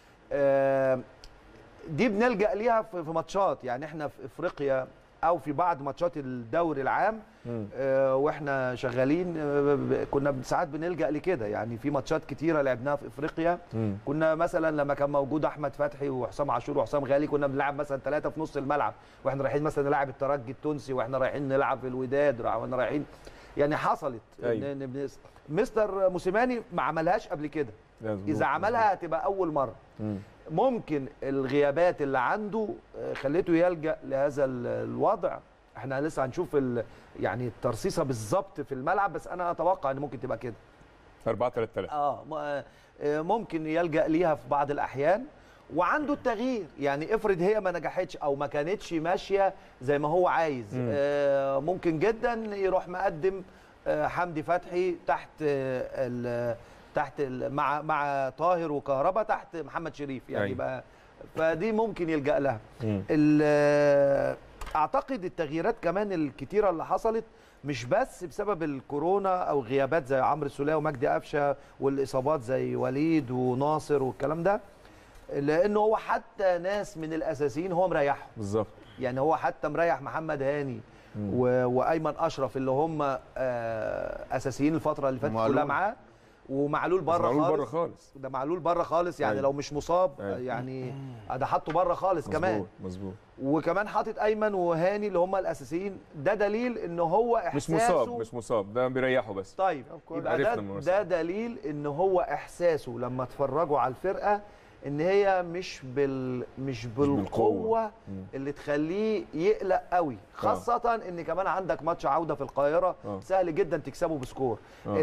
دي بنلجأ ليها في ماتشات، يعني احنا في افريقيا او في بعض ماتشات الدوري العام واحنا شغالين كنا ساعات بنلجأ لكده. يعني في ماتشات كتيره لعبناها في افريقيا كنا مثلا لما كان موجود احمد فتحي وحسام عاشور وحسام غالي كنا بنلعب مثلا 3 في نص الملعب، واحنا رايحين مثلا نلعب الترجي التونسي، واحنا رايحين نلعب في الوداد، واحنا رايحين يعني حصلت. مستر موسيماني ما عملهاش قبل كده، اذا عملها هتبقى اول مره. ممكن الغيابات اللي عنده خليته يلجأ لهذا الوضع. احنا لسه هنشوف يعني الترصيصه بالظبط في الملعب، بس انا اتوقع ان ممكن تبقى كده 4-3-3. ممكن يلجأ ليها في بعض الاحيان، وعنده التغيير. يعني افرض هي ما نجحتش او ما كانتش ماشيه زي ما هو عايز، ممكن جدا يروح مقدم حمدي فتحي تحت مع طاهر وكهربا تحت محمد شريف، يعني بقى فدي ممكن يلجأ لها. اعتقد التغييرات كمان الكتيره اللي حصلت مش بس بسبب الكورونا او غيابات زي عمرو السولية ومجدي قفشه، والاصابات زي وليد وناصر والكلام ده، لانه هو حتى ناس من الاساسيين هو مريحهم بالظبط. يعني هو حتى مريح محمد هاني وايمن اشرف اللي هم اساسيين الفتره اللي فاتت كلها معاه، ومعلول بره خالص. ده معلول بره خالص يعني. لو مش مصاب يعني ده حطه بره خالص. كمان مظبوط. وكمان حاطط ايمن وهاني اللي هم الاساسيين. ده دليل ان هو احساسه مش مصاب ده بيريحه بس. طيب يبقى ده دليل ان هو احساسه لما اتفرجوا على الفرقه ان هي مش بالقوه اللي تخليه يقلق قوي، خاصه ان كمان عندك ماتش عوده في القاهره سهل جدا تكسبه بسكور.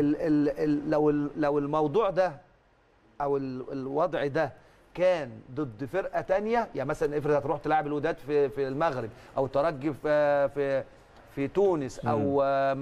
لو الموضوع ده او الوضع ده كان ضد فرقه تانية، يعني مثلا افرض هتروح تلعب الوداد في المغرب او الترجي في تونس او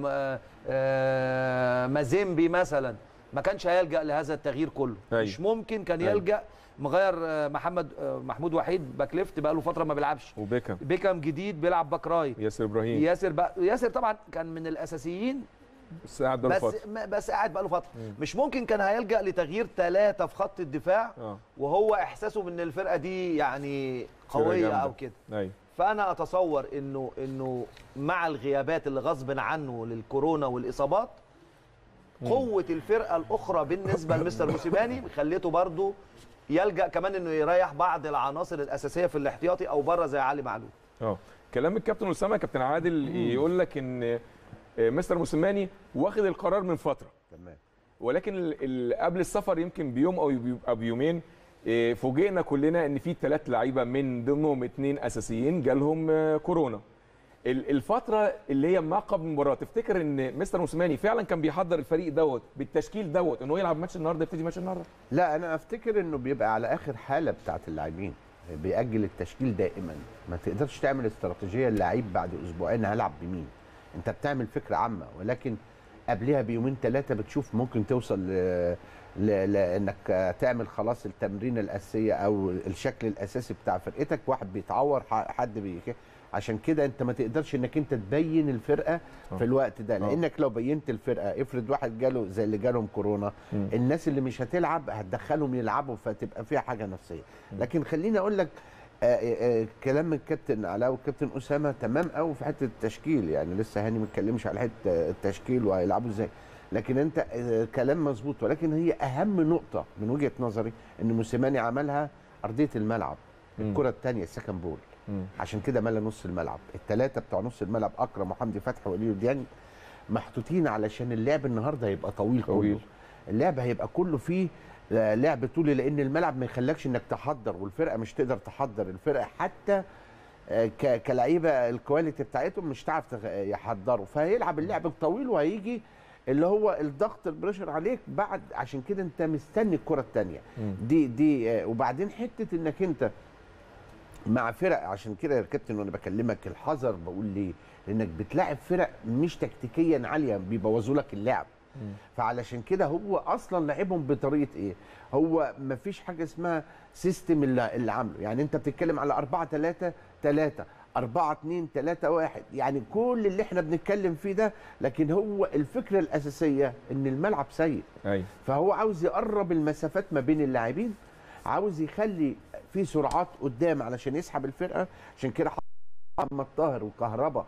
مازيمبي مثلا، ما كانش هيلجأ لهذا التغيير كله. مش ممكن كان يلجأ. مغير محمود وحيد باك ليفت بقى له فتره ما بيلعبش، وبيكام جديد بيلعب باك رايت، ياسر ابراهيم ياسر طبعا كان من الاساسيين بس قاعد بقى له فتره، بس قاعد بقى له فتره. مش ممكن كان هيلجأ لتغيير 3 في خط الدفاع وهو احساسه ان الفرقه دي يعني قويه او كده. فانا اتصور انه مع الغيابات اللي غصب عنه للكورونا والاصابات، قوه الفرقه الاخرى بالنسبه لمستر موسيماني خليته برضو يلجأ كمان انه يريح بعض العناصر الاساسيه في الاحتياطي او بره زي علي معلول. كلام الكابتن اسامه كابتن عادل يقول لك ان مستر موسيماني واخد القرار من فتره تمام، ولكن قبل السفر يمكن بيوم او بيومين فوجئنا كلنا ان في 3 لعيبه من ضمنهم 2 اساسيين جالهم كورونا. الفتره اللي هي ما قبل المباراه، تفتكر ان مستر موسيماني فعلا كان بيحضر الفريق دوت بالتشكيل دوت انه يلعب ماتش النهارده، يبتدي ماتش النهارده؟ لا، انا افتكر انه بيبقى على اخر حاله بتاعه اللاعبين، بيأجل التشكيل دائما. ما تقدرش تعمل استراتيجيه للعيب بعد اسبوعين هلعب بمين. انت بتعمل فكره عامه، ولكن قبلها بيومين 3 بتشوف ممكن توصل لانك تعمل خلاص التمرين الاساسيه او الشكل الاساسي بتاع فرقتك. واحد بيتعور، حد عشان كده انت ما تقدرش انك انت تبين الفرقه في الوقت ده، لانك لو بينت الفرقه افرض واحد جاله زي اللي جالهم كورونا، الناس اللي مش هتلعب هتدخلهم يلعبوا فتبقى فيها حاجه نفسيه. لكن خليني اقول لك كلام الكابتن علاء والكابتن اسامه تمام قوي في حته التشكيل. يعني لسه هاني ما اتكلمش على حته التشكيل وهيلعبوا ازاي، لكن انت كلام مظبوط. ولكن هي اهم نقطه من وجهه نظري ان موسيماني عملها ارضيه الملعب، الكره الثانيه السكند بول، عشان كده ملا نص الملعب. ال3 بتوع نص الملعب اكرم وحمدي فتحي واليو ديانج محطوطين علشان اللعب النهارده هيبقى طويل. كله اللعب هيبقى كله فيه لعب طولي، لان الملعب ما يخلكش انك تحضر، والفرقه مش تقدر تحضر. الفرقه حتى كلعيبه الكواليتي بتاعتهم مش تعرف يحضروا، فهيلعب اللعب الطويل وهيجي اللي هو الضغط البريشر عليك بعد. عشان كده انت مستني الكره الثانيه دي وبعدين حته انك انت مع فرق. عشان كده يا كابتن وانا بكلمك الحذر، بقول ليه؟ لانك بتلاعب فرق مش تكتيكيا عاليه، بيبوظوا لك اللعب. فعلشان كده هو اصلا لعبهم بطريقه ايه؟ هو ما فيش حاجه اسمها سيستم اللي عامله. يعني انت بتتكلم على 4-3-3 4-2-3-1، يعني كل اللي احنا بنتكلم فيه ده، لكن هو الفكره الاساسيه ان الملعب سيء. فهو عاوز يقرب المسافات ما بين اللاعبين، عاوز يخلي في سرعات قدام علشان يسحب الفرقه. عشان كده محمد طاهر وكهربا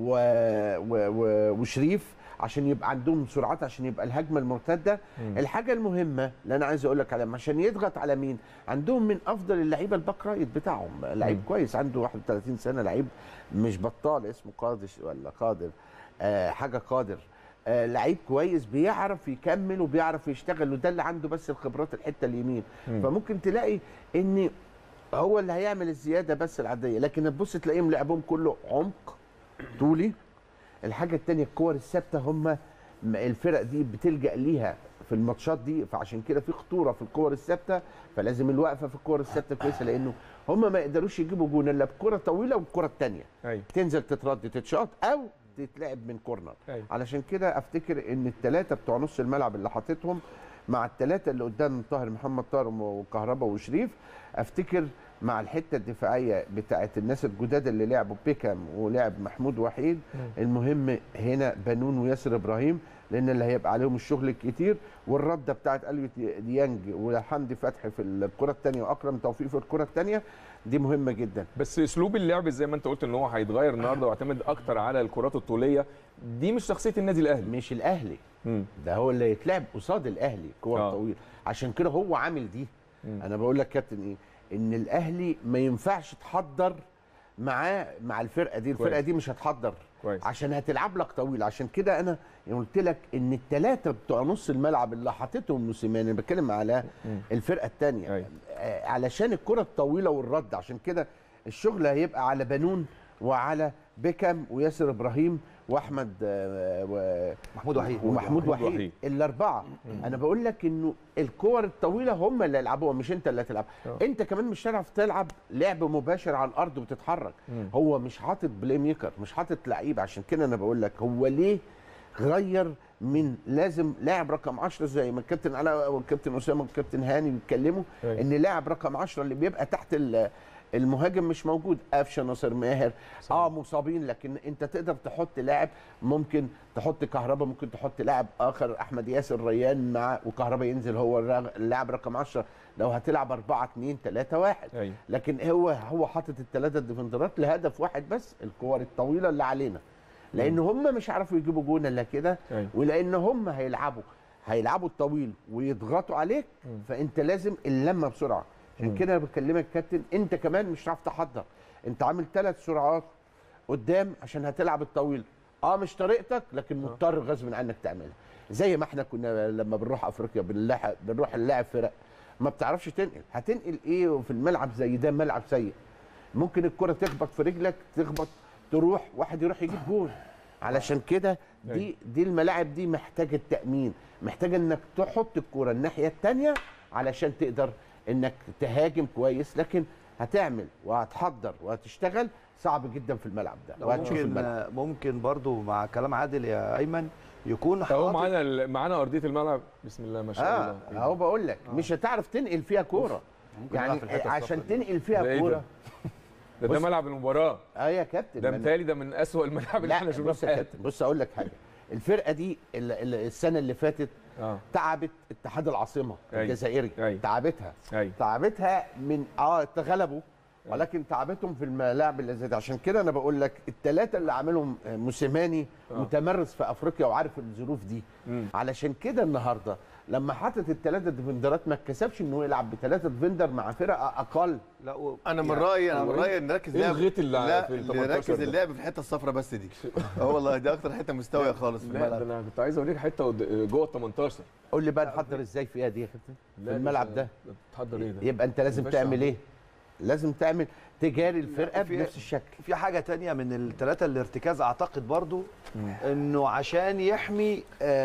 وشريف عشان يبقى عندهم سرعات، عشان يبقى الهجمه المرتده. الحاجه المهمه اللي انا عايز اقول لك عليها عشان يضغط على مين، عندهم من افضل اللعيبه الباك رايت بتاعهم، لعيب كويس عنده 31 سنه، لعيب مش بطال، اسمه قادش ولا قادر حاجه قادر، لعيب كويس بيعرف يكمل وبيعرف يشتغل، وده اللي عنده بس الخبرات الحته اليمين. فممكن تلاقي ان هو اللي هيعمل الزياده بس العاديه، لكن تبص تلاقيهم لعبهم كله عمق طولي. الحاجه الثانيه الكور الثابته، هم الفرق دي بتلجأ ليها في الماتشات دي، فعشان كده في خطوره في الكور الثابته، فلازم الوقفه في الكور الثابته كويسه، لانه هم ما يقدروش يجيبوا جون الا بكره طويله والكره الثانيه تنزل تترد تتشاط او تتلعب من كورنر. علشان كده افتكر ان ال3 بتوع نص الملعب اللي حاططهم مع ال3 اللي قدام طاهر، محمد طاهر وكهربا وشريف، افتكر مع الحته الدفاعيه بتاعت الناس الجداد اللي لعبوا بيكام ولعب محمود وحيد، المهم هنا بنون وياسر ابراهيم، لان اللي هيبقى عليهم الشغل الكتير، والرده بتاعت اليو ديانج وحمدي فتحي في الكره الثانيه واكرم توفيق في الكره الثانيه، دي مهمه جدا. بس اسلوب اللعب زي ما انت قلت ان هو هيتغير النهارده ويعتمد اكتر على الكرات الطوليه، دي مش شخصيه النادي الاهلي. مش الاهلي، ده هو اللي يتلعب قصاد الاهلي كور طويله، عشان كده هو عامل دي. انا بقول لك كابتن ايه، ان الاهلي ما ينفعش تحضر معاه مع الفرقه دي، الفرقه دي مش هتحضر عشان هتلعب لك طويل. عشان كده انا قلت لك ان الثلاثه بتوع نص الملعب اللي حاططهم موسيماني، انا بتكلم على الفرقه الثانيه علشان الكره الطويله والرد. عشان كده الشغل هيبقى على بنون وعلى بيكام وياسر ابراهيم واحمد ومحمود وحيد الاربعه. انا بقول لك انه الكور الطويله هم اللي يلعبوها، مش انت اللي هتلعب. انت كمان مش هتعرف تلعب لعب مباشر على الارض وتتحرك. هو مش حاطط بلاي ميكر، مش حاطط لعيب. عشان كده انا بقول لك هو ليه غير من لازم لاعب رقم 10 زي ما الكابتن علاء والكابتن اسامه والكابتن هاني بيتكلموا ان لاعب رقم 10 اللي بيبقى تحت المهاجم مش موجود. قفشه، ناصر ماهر مصابين، لكن انت تقدر تحط لاعب، ممكن تحط كهربا، ممكن تحط لاعب اخر احمد ياسر ريان مع وكهربا ينزل هو اللاعب رقم 10 لو هتلعب 4-2-3-1. لكن هو حاطط الثلاثه ديفندرات لهدف واحد بس، الكور الطويله اللي علينا، لان هم مش عارفوا يجيبوا جون الا كده، ولان هم هيلعبوا الطويل ويضغطوا عليك، فانت لازم اللمه بسرعه. عشان كده انا بكلمك كابتن، انت كمان مش هتعرف تحضر. انت عامل 3 سرعات قدام عشان هتلعب الطويل، مش طريقتك، لكن مضطر غصب عنك تعملها. زي ما احنا كنا لما بنروح افريقيا بنروح نلاعب فرق ما بتعرفش تنقل، هتنقل ايه في الملعب زي ده؟ ملعب سيء، ممكن الكره تخبط في رجلك، تروح واحد يروح يجيب جول. علشان كده دي الملاعب دي محتاجه التامين، محتاجه انك تحط الكره الناحيه الثانيه علشان تقدر انك تهاجم كويس. لكن هتعمل وهتحضر وهتشتغل صعب جدا في الملعب ده. ممكن برضو مع كلام عادل يا ايمن يكون هو معانا ارضيه الملعب بسم الله ما شاء الله. اهو بقول لك مش هتعرف تنقل فيها كوره، يعني عشان تنقل فيها كوره ده ملعب المباراه. يا كابتن، ده متهيألي ده من اسوأ الملاعب اللي احنا شفناها في حياتنا. بص اقول لك حاجه، الفرقه دي السنه اللي فاتت تعبت اتحاد العاصمه الجزائري، تعبتها من اتغلبوا، ولكن تعبتهم في الملاعب اللي زي دي. عشان كده انا بقول لك الثلاثه اللي عاملهم موسيماني متمرس في افريقيا وعارف الظروف دي. علشان كده النهارده لما حاطط الثلاثه ديفندرات ما اتكسبش انه يلعب بثلاثه ديفندر مع فرقه اقل. لا انا من رايي نركز نركز اللعب في الحته الصفراء بس دي. والله دي اكتر حته مستويه خالص في الملعب. انا كنت عايز اوريك حته جوه ال 18. قول لي بقى نحضر ازاي فيها دي يا كابتن في الملعب ده؟ تحضر ايه ده؟ يبقى انت لازم تعمل ايه؟ لازم تعمل تجاري الفرقه بنفس الشكل. في حاجه تانية من الثلاثه الارتكاز اعتقد برضو انه عشان يحمي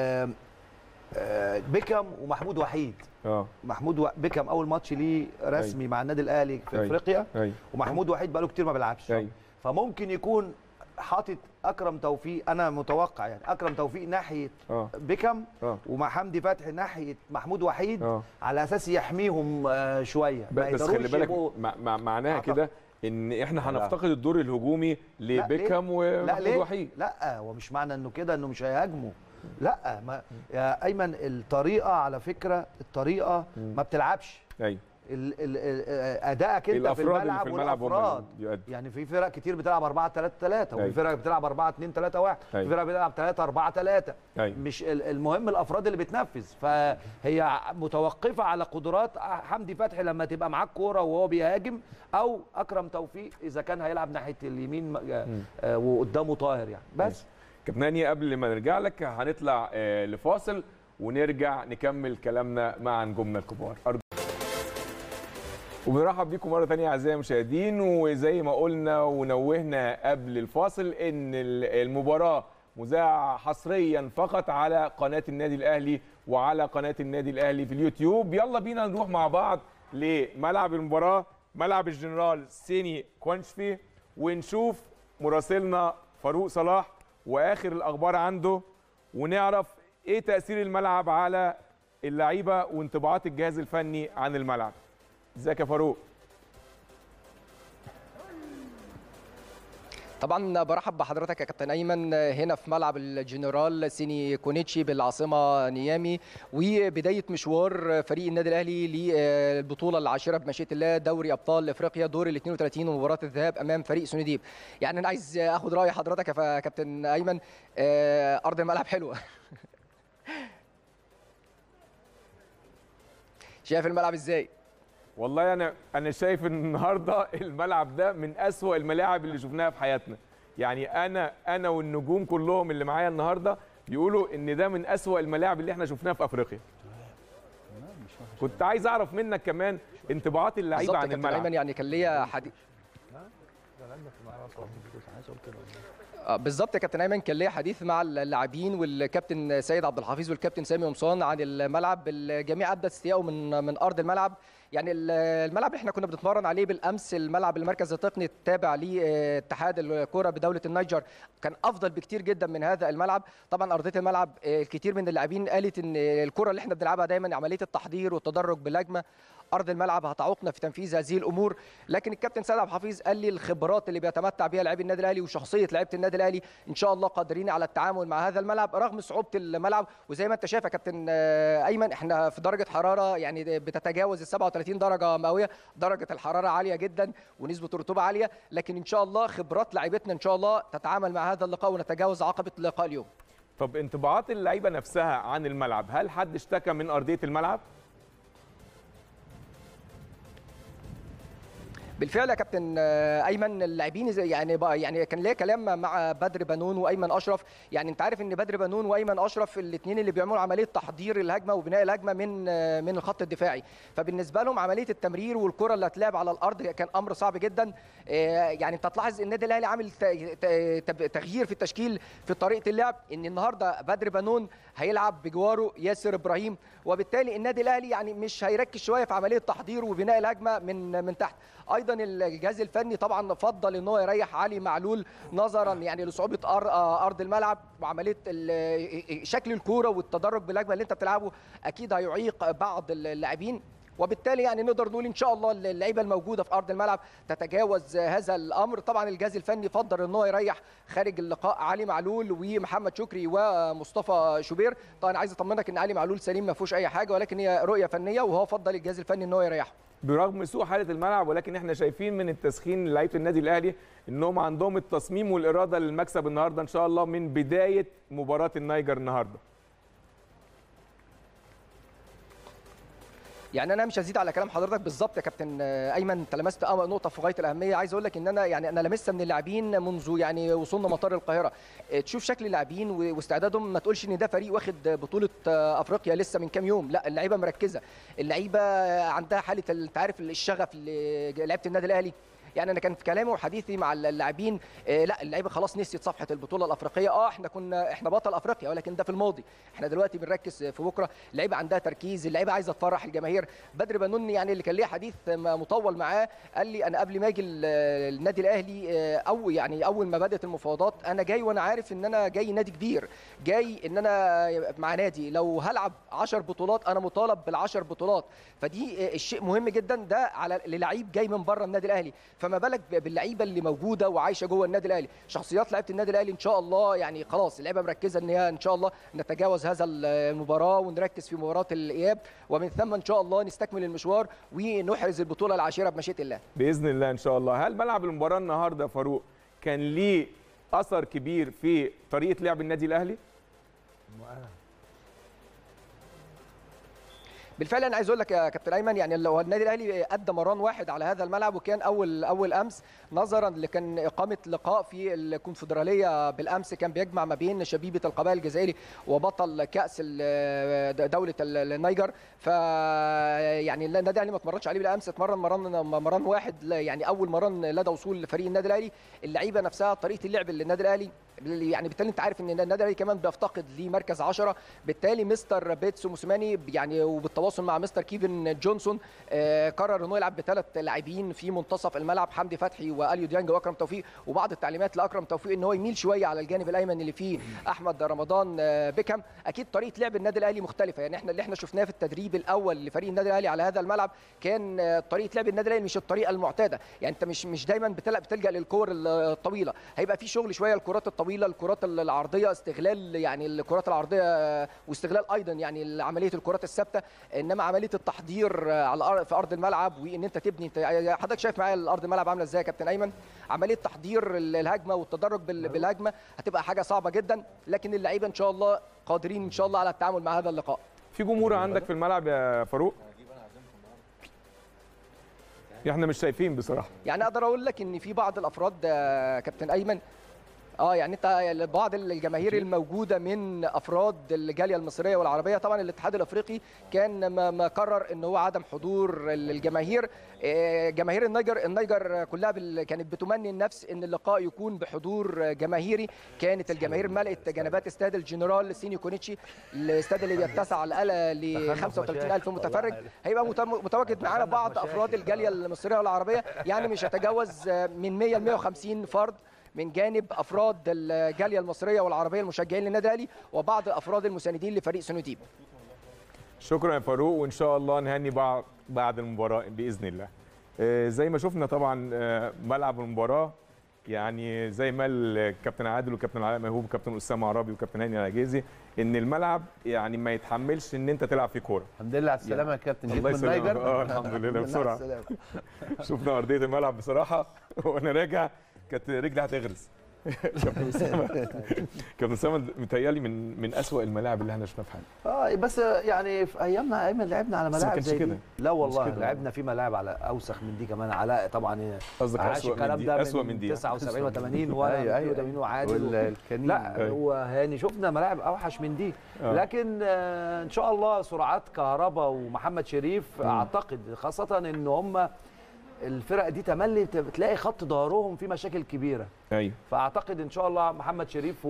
بيكام ومحمود وحيد. بيكام اول ماتش ليه رسمي مع النادي الاهلي في افريقيا، ومحمود وحيد بقاله كتير ما بيلعبش. فممكن يكون حاطط اكرم توفيق، انا متوقع يعني اكرم توفيق ناحيه بيكام ومع حمدي فتحي ناحيه محمود وحيد على اساس يحميهم شويه. بس خلي بالك معناها كده ان احنا هنفتقد الدور الهجومي لبيكام ومحمود وحيد. لا هو مش معنى انه كده انه مش هيهاجموا، لا يا ايمن الطريقه على فكره الطريقه ما بتلعبش. ادائك انت في الملعب والافراد يعني في فرق كتير بتلعب 4-3-3 وفي فرق بتلعب 4-2-3-1 في فرق بتلعب 3-4-3. مش المهم الافراد اللي بتنفذ، فهي متوقفه على قدرات حمدي فتحي لما تبقى معاك كوره وهو بيهاجم، او اكرم توفيق اذا كان هيلعب ناحيه اليمين وقدامه طاهر يعني. بس كابتن هاني قبل ما نرجع لك هنطلع لفاصل ونرجع نكمل كلامنا مع نجومنا الكبار. وبنرحب بيكم مره ثانيه اعزائي المشاهدين، وزي ما قلنا ونوهنا قبل الفاصل ان المباراه مذاعه حصريا فقط على قناه النادي الاهلي وعلى قناه النادي الاهلي في اليوتيوب. يلا بينا نروح مع بعض لملعب المباراه، ملعب الجنرال سيني كوانشفي، ونشوف مراسلنا فاروق صلاح واخر الاخبار عنده، ونعرف ايه تاثير الملعب على اللعيبه وانطباعات الجهاز الفني عن الملعب. ازيك يا فاروق؟ طبعا برحب بحضرتك يا كابتن ايمن هنا في ملعب الجنرال سيني كونيتشي بالعاصمه نيامي، وبدايه مشوار فريق النادي الاهلي للبطوله العاشره بمشيئه الله، دوري ابطال افريقيا دور ال 32 ومباراه الذهاب امام فريق سونديب. يعني انا عايز اخد راي حضرتك يا كابتن ايمن، ارض الملعب حلوه شايف الملعب ازاي؟ والله انا شايف ان النهارده الملعب ده من أسوأ الملاعب اللي شفناها في حياتنا. يعني انا والنجوم كلهم اللي معايا النهارده بيقولوا ان ده من أسوأ الملاعب اللي احنا شفناها في افريقيا. كنت عايز اعرف منك كمان انطباعات اللعيبه عن الملعب. يعني كان ليا حديث بالظبط يا كابتن ايمن، كان ليا حديث مع اللاعبين والكابتن سيد عبد الحفيظ والكابتن سامي قمصان عن الملعب. الجميع ابدى استيائه من ارض الملعب. يعني الملعب اللي احنا كنا بنتمرن عليه بالامس، الملعب المركز التقني التابع لاتحاد الكره بدوله النيجر، كان افضل بكتير جدا من هذا الملعب. طبعا ارضيه الملعب الكثير من اللاعبين قالت ان الكره اللي احنا بنلعبها دايما عمليه التحضير والتدرج بالهجمه، ارض الملعب هتعوقنا في تنفيذ هذه الامور. لكن الكابتن سيد عبد الحفيظ قال لي الخبرات اللي بيتمتع بها لاعبي النادي الاهلي وشخصيه لعيبه النادي الاهلي ان شاء الله قادرين على التعامل مع هذا الملعب رغم صعوبه الملعب. وزي ما انت شايف يا كابتن ايمن، احنا في درجه حراره يعني بتتجاوز ال 37 درجه مئويه، درجه الحراره عاليه جدا ونسبه الرطوبه عاليه، لكن ان شاء الله خبرات لاعيبتنا ان شاء الله تتعامل مع هذا اللقاء ونتجاوز عقبه اللقاء اليوم. طب انطباعات اللعيبه نفسها عن الملعب، هل حد اشتكى من ارضيه الملعب؟ بالفعل يا كابتن ايمن، اللاعبين يعني كان ليا كلام مع بدر بنون وايمن اشرف. يعني انت عارف ان بدر بنون وايمن اشرف الاثنين اللي بيعملوا عمليه تحضير الهجمه وبناء الهجمه من الخط الدفاعي، فبالنسبه لهم عمليه التمرير والكره اللي هتلعب على الارض كان امر صعب جدا. يعني انت تلاحظ النادي الاهلي عامل تغيير في التشكيل في طريقه اللعب، ان النهارده بدر بنون هيلعب بجواره ياسر ابراهيم، وبالتالي النادي الاهلي يعني مش هيركز شويه في عمليه تحضير وبناء الهجمه من تحت. ايضا الجهاز الفني طبعا فضل ان هو يريح علي معلول نظرا يعني لصعوبه ارض الملعب وعمليه شكل الكوره والتدرج بالهجمه اللي انت بتلعبه اكيد هيعيق بعض اللاعبين، وبالتالي يعني نقدر نقول ان شاء الله اللعيبه الموجوده في ارض الملعب تتجاوز هذا الامر. طبعا الجهاز الفني فضل ان هو يريح خارج اللقاء علي معلول ومحمد شكري ومصطفى شوبير. طبعا عايز اطمنك ان علي معلول سليم ما فيهوش اي حاجه، ولكن هي رؤيه فنيه وهو فضل الجهاز الفني ان هو يريحه برغم سوء حاله الملعب. ولكن احنا شايفين من التسخين لعيبه النادي الاهلي انهم عندهم التصميم والاراده للمكسب النهارده ان شاء الله من بدايه مباراه النيجر النهارده. يعني انا مش هزيد على كلام حضرتك بالظبط يا كابتن ايمن، انت لمست نقطه في غايه الاهميه. عايز اقول لك ان انا لمستها من اللاعبين منذ يعني وصولنا مطار القاهره. تشوف شكل اللاعبين واستعدادهم، ما تقولش ان ده فريق واخد بطوله افريقيا لسه من كام يوم، لا اللعيبه مركزه، اللعيبه عندها حاله انت عارف الشغف لعيبه النادي الاهلي. يعني انا كان في كلامي وحديثي مع اللاعبين لا اللعيبه خلاص نسيت صفحه البطوله الافريقيه. احنا بطل افريقيا ولكن ده في الماضي، احنا دلوقتي بنركز في بكره. اللعيبه عندها تركيز، اللعيبه عايزه تفرح الجماهير. بدر بنون يعني اللي كان ليه حديث مطول معاه قال لي انا قبل ما اجي النادي الاهلي او يعني اول ما بدات المفاوضات انا جاي وانا عارف ان انا جاي نادي كبير، جاي ان انا مع نادي لو هلعب 10 بطولات انا مطالب بال10 بطولات. فدي الشيء مهم جدا ده على للعيب جاي من بره النادي الاهلي، فما بالك باللعيبه اللي موجوده وعايشه جوه النادي الاهلي. شخصيات لعيبه النادي الاهلي ان شاء الله يعني خلاص اللعيبه مركزه ان هي ان شاء الله نتجاوز هذا المباراه ونركز في مباراه الاياب، ومن ثم ان شاء الله نستكمل المشوار ونحرز البطوله العاشره بمشيئه الله باذن الله ان شاء الله. هل ملعب المباراه النهارده يا فاروق كان ليه اثر كبير في طريقه لعب النادي الاهلي؟ بالفعل انا عايز اقول لك يا كابتن ايمن، يعني لو النادي الاهلي ادى مران واحد على هذا الملعب، وكان اول امس نظرا لكان اقامه لقاء في الكونفدراليه بالامس كان بيجمع ما بين شبيبه القبائل الجزائري وبطل كاس دوله النيجر. ف يعني النادي الاهلي ما اتمرنش عليه بالامس، اتمرن مران واحد، يعني اول مران لدى وصول فريق النادي الاهلي. اللعيبه نفسها طريقه اللعب للنادي الاهلي يعني بالتالي انت عارف ان النادي الاهلي كمان بيفتقد لمركز 10، بالتالي مستر بيتسو موسيماني يعني وبالتواصل مع مستر كيفن جونسون قرر انه يلعب ب3 لاعبين في منتصف الملعب، حمدي فتحي واليو ديانج واكرم توفيق، وبعض التعليمات لاكرم توفيق ان هو يميل شويه على الجانب الايمن اللي فيه احمد رمضان بيكهام. اكيد طريقه لعب النادي الاهلي مختلفه، يعني احنا اللي احنا شفناه في التدريب الاول لفريق النادي الاهلي على هذا الملعب كان طريقه لعب النادي الاهلي مش الطريقه المعتاده، يعني انت مش دايما بتلجا للكور الطويله، هيبقى في شغل شويه الكرات الطويله، الكرات العرضيه، استغلال يعني الكرات العرضيه واستغلال ايضا يعني عمليه الكرات الثابته، انما عمليه التحضير على في ارض الملعب وان انت تبني. حضرتك شايف معايا الارض الملعب عامله ازاي يا كابتن ايمن؟ عمليه تحضير الهجمه والتدرج بالهجمه هتبقى حاجه صعبه جدا، لكن اللعيبه ان شاء الله قادرين ان شاء الله على التعامل مع هذا اللقاء. في جمهور عندك في الملعب يا فاروق؟ احنا مش شايفين بصراحه. يعني اقدر اقول لك ان في بعض الافراد كابتن ايمن، يعني انت بعض الجماهير الموجوده من افراد الجاليه المصريه والعربيه، طبعا الاتحاد الافريقي كان ما قرر ان هو عدم حضور الجماهير. جماهير النيجر كلها كانت بتمني النفس ان اللقاء يكون بحضور جماهيري. كانت الجماهير ملأت جنبات استاد الجنرال سينيو كونيتشي، الاستاد اللي بيتسع ل 35,000 متفرج. هيبقى متواجد معانا بعض افراد الجاليه المصريه والعربيه، يعني مش هتجاوز من 100 ل 150 فرد من جانب افراد الجاليه المصريه والعربيه المشجعين للنادي الاهلي، وبعض افراد المساندين لفريق سنوديب. شكرا يا فاروق، وان شاء الله نهني بعد المباراه باذن الله. زي ما شفنا طبعا ملعب المباراه، يعني زي ما الكابتن عادل والكابتن علاء ميهوب وكابتن اسامه عرابي وكابتن هاني العجيزي، ان الملعب يعني ما يتحملش ان انت تلعب فيه كوره. الحمد لله على السلامه يا كابتن. جيت الله من يسلمك. النيجر. الحمد لله بسرعه. شفنا ارضيه الملعب بصراحه وانا راجع كانت رجلي هتغرز. كابتن اسامه متهيألي من اسوأ الملاعب اللي احنا شفناها في حياتنا. بس يعني في ايامنا لعبنا على ملاعب زي كده. دي. لا والله لعبنا في ملاعب على اوسخ من دي كمان. علاء طبعا قصدك اسوأ من دي 79 و80 ولا 82 وعادل. لا هو هاني شفنا ملاعب اوحش من دي. لكن ان شاء الله سرعات كهربا ومحمد شريف اعتقد خاصه ان هم الفرق دي تملي بتلاقي خط ظهرهم فيه مشاكل كبيره. ايوه، فاعتقد ان شاء الله محمد شريف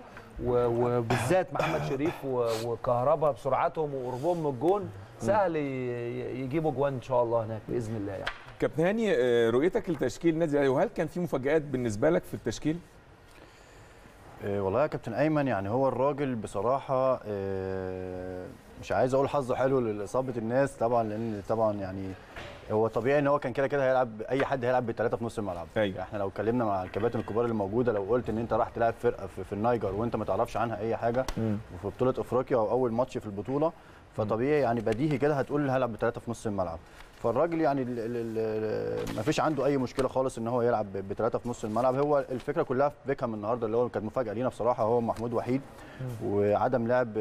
وبالذات محمد شريف وكهربا بسرعتهم وقربهم من الجون سهل يجيبوا جوان ان شاء الله هناك باذن الله. يعني كابتن هاني، رؤيتك لتشكيل النادي الاهلي، وهل كان في مفاجآت بالنسبه لك في التشكيل؟ والله يا كابتن ايمن، يعني هو الراجل بصراحه مش عايز اقول حظه حلو لاصابه الناس طبعا، لان طبعا يعني هو طبيعي ان هو كان كده هيلعب، اي حد هيلعب بالثلاثه في نص الملعب. أيوة. احنا لو اتكلمنا مع الكباتن الكبار اللي موجوده، لو قلت ان انت راح تلعب فرقه في النيجر وانت ما تعرفش عنها اي حاجه وفي بطوله افريقيا او اول ماتش في البطوله، فطبيعي يعني بديهي كده هتقول هلعب بثلاثه في نص الملعب. فالراجل يعني ما فيش عنده اي مشكله خالص ان هو يلعب بثلاثه في نص الملعب. هو الفكره كلها في بيكهام النهارده اللي هو كانت مفاجاه لينا بصراحه، هو محمود وحيد وعدم لعب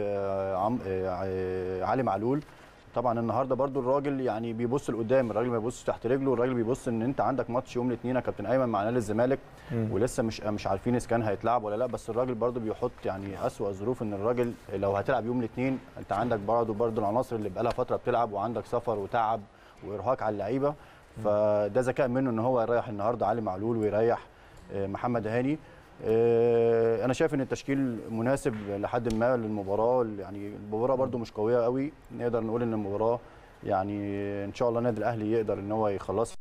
علي معلول. طبعا النهارده برضو الراجل يعني بيبص لقدام، الراجل ما بيبصش تحت رجله، الراجل بيبص ان انت عندك ماتش يوم الاثنين يا كابتن ايمن مع نادي الزمالك ولسه مش عارفين اذا كان هيتلعب ولا لا. بس الراجل برضو بيحط يعني اسوأ الظروف، ان الراجل لو هتلعب يوم الاثنين انت عندك برضو العناصر اللي بقالها فتره بتلعب، وعندك سفر وتعب وارهاق على اللعيبه. فده ذكاء منه ان هو يريح النهارده علي معلول ويريح محمد هاني. انا شايف ان التشكيل مناسب لحد ما للمباراه. يعني المباراه برده مش قويه قوي، نقدر نقول ان المباراه يعني ان شاء الله النادي الاهلي يقدر ان هو يخلصها.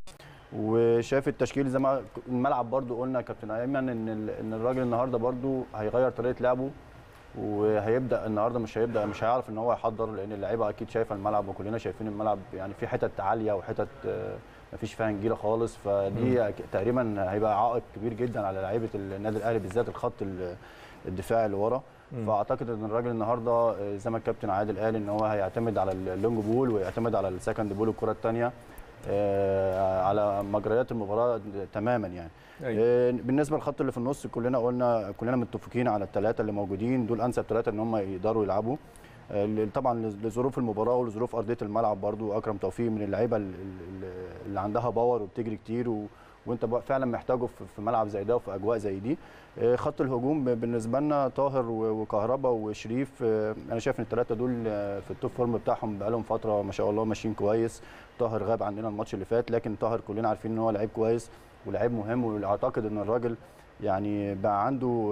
وشايف التشكيل زي ما الملعب برده قلنا يا كابتن ايمن ان الراجل النهارده برده هيغير طريقه لعبه، وهيبدا النهارده مش هيعرف ان هو يحضر، لان اللعيبه اكيد شايفه الملعب وكلنا شايفين الملعب، يعني في حتت عاليه وحتت ما فيش فيها نجيله خالص. فدي تقريبا هيبقى عائق كبير جدا على لعيبه النادي الاهلي بالذات الخط الدفاعي اللي ورا. فاعتقد ان الراجل النهارده زي ما الكابتن عادل قال ان هو هيعتمد على اللونج بول ويعتمد على السكند بول والكره الثانيه على مجريات المباراه تماما يعني. أيوة. بالنسبه للخط اللي في النص كلنا متفقين على الثلاثه اللي موجودين، دول انسب ثلاثه ان هم يقدروا يلعبوا. طبعا لظروف المباراه ولظروف ارضيه الملعب برضو اكرم توفيق من اللعيبه اللي عندها باور وبتجري كتير وانت فعلا محتاجه في ملعب زي ده وفي اجواء زي دي. خط الهجوم بالنسبه لنا طاهر وكهربا وشريف، انا شايف ان الثلاثه دول في التوب فورم بتاعهم بقالهم فتره ما شاء الله ماشيين كويس. طاهر غاب عندنا الماتش اللي فات، لكن طاهر كلنا عارفين ان هو لعيب كويس ولاعيب مهم، واعتقد ان الراجل يعني بقى عنده